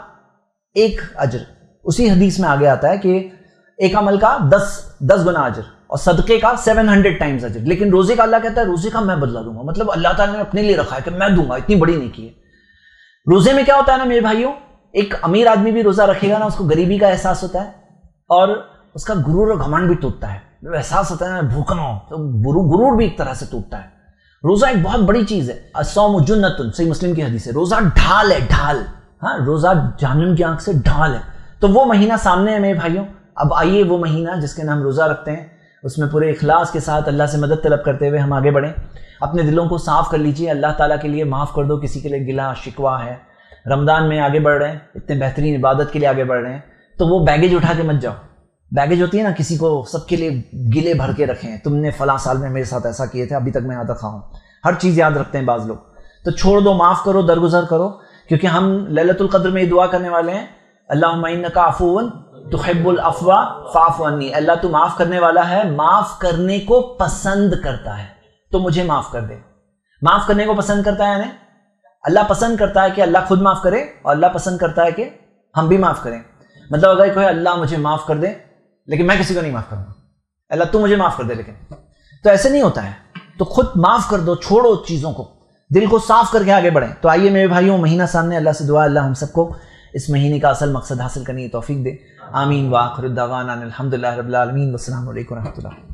ایک اجر. اسی حدیث میں آگے آتا ہے کہ ایک عمل کا دس دس گنا اجر، اور صدقے کا سیون ہنڈریڈ ٹائمز اجر. لیکن روزے کا اللہ کہتا ہے روزے کا میں بدلہ دوں گا. مطلب اللہ تعالیٰ نے اپنے لیے رکھا ہے کہ میں دوں گا، اتنی بڑی نیکی ہے. روزے میں کیا ہوتا ہے نا میرے بھائیوں، ایک امیر آدمی بھی روزہ رکھے گا نا، اس کو غریبی کا احساس ہوتا ہے اور اس کا غرور اور گھمنڈ بھی ٹوٹتا ہے. احساس ہوتا ہے نا بھوکنا ہو تو غرور بھی ایک طرح سے ٹوٹتا ہے. روزہ ایک بہت بڑی چیز ہے. الصوم جنۃ، صحیح مسلم کی حدیث ہے. روزہ ڈھال ہے، ڈھال. ہاں روزہ جہنم کی آنکھ سے ڈھال ہے. تو وہ مہینہ سامنے ہے میرے بھائیوں. اب آئیے وہ مہینہ جس کے نام روزہ رکھتے ہیں، اس میں پورے اخلاص کے ساتھ اللہ سے مدد طلب کرتے ہوئے ہم آگے بڑھیں. اپنے دلوں کو صاف کر لیجئے، اللہ تعالیٰ کے لیے معاف کر دو کسی کے لیے گلا شکوہ ہے. رمضان میں آگے بڑھ رہے ہیں، اتنے بہترین عبادت کے لیے آگے بڑھ رہے ہیں، تو وہ بیگیج اٹھا کے مت جاؤ. بیگیج ہوتی ہے نا کسی کو سب کے لیے گلے بھر کے رکھیں، تم نے فلاں سال میں میرے ساتھ ایسا کیے تھے، ابھی تک میں یاد رکھا ہوں. ہر چیز یاد رکھتے ہیں بعض لوگ. تو چھوڑ دو، معاف کرو، درگزر کرو، کیونکہ ہم لیلۃ القدر میں یہ دعا کرنے والے ہیں، اللہم انک عفو تحب العفو فاعف عنی. اللہ تو معاف کرنے والا ہے، معاف کرنے کو پسند کرتا ہے، تو مجھے معاف کر دے. معاف کرنے کو پسند کرتا ہے، یعنی اللہ پسند کرتا ہے کہ اللہ خود معاف کرے، اور اللہ پسند کرتا ہے کہ ہم بھی معاف کریں. مطلب اگر کوئی اللہ مجھے معاف کر دے لیکن میں کسی کو نہیں معاف کروں گا، اللہ تو مجھے معاف کر دے، لیکن تو ایسے نہیں ہوتا ہے. تو خود معاف کر دو، چھوڑو چیزوں کو، دل کو صاف کر کے آگے بڑھیں. تو آئیے میرے بھائیوں، مہینہ سامنے، اللہ سے دعا اللہ ہم سب کو اس مہینے کا اصل مقصد حاصل کرنے کی توفیق دے. آمین. وآخر الدعوانا الحمدللہ رب العالمین. والسلام علیکم و رحمۃ اللہ.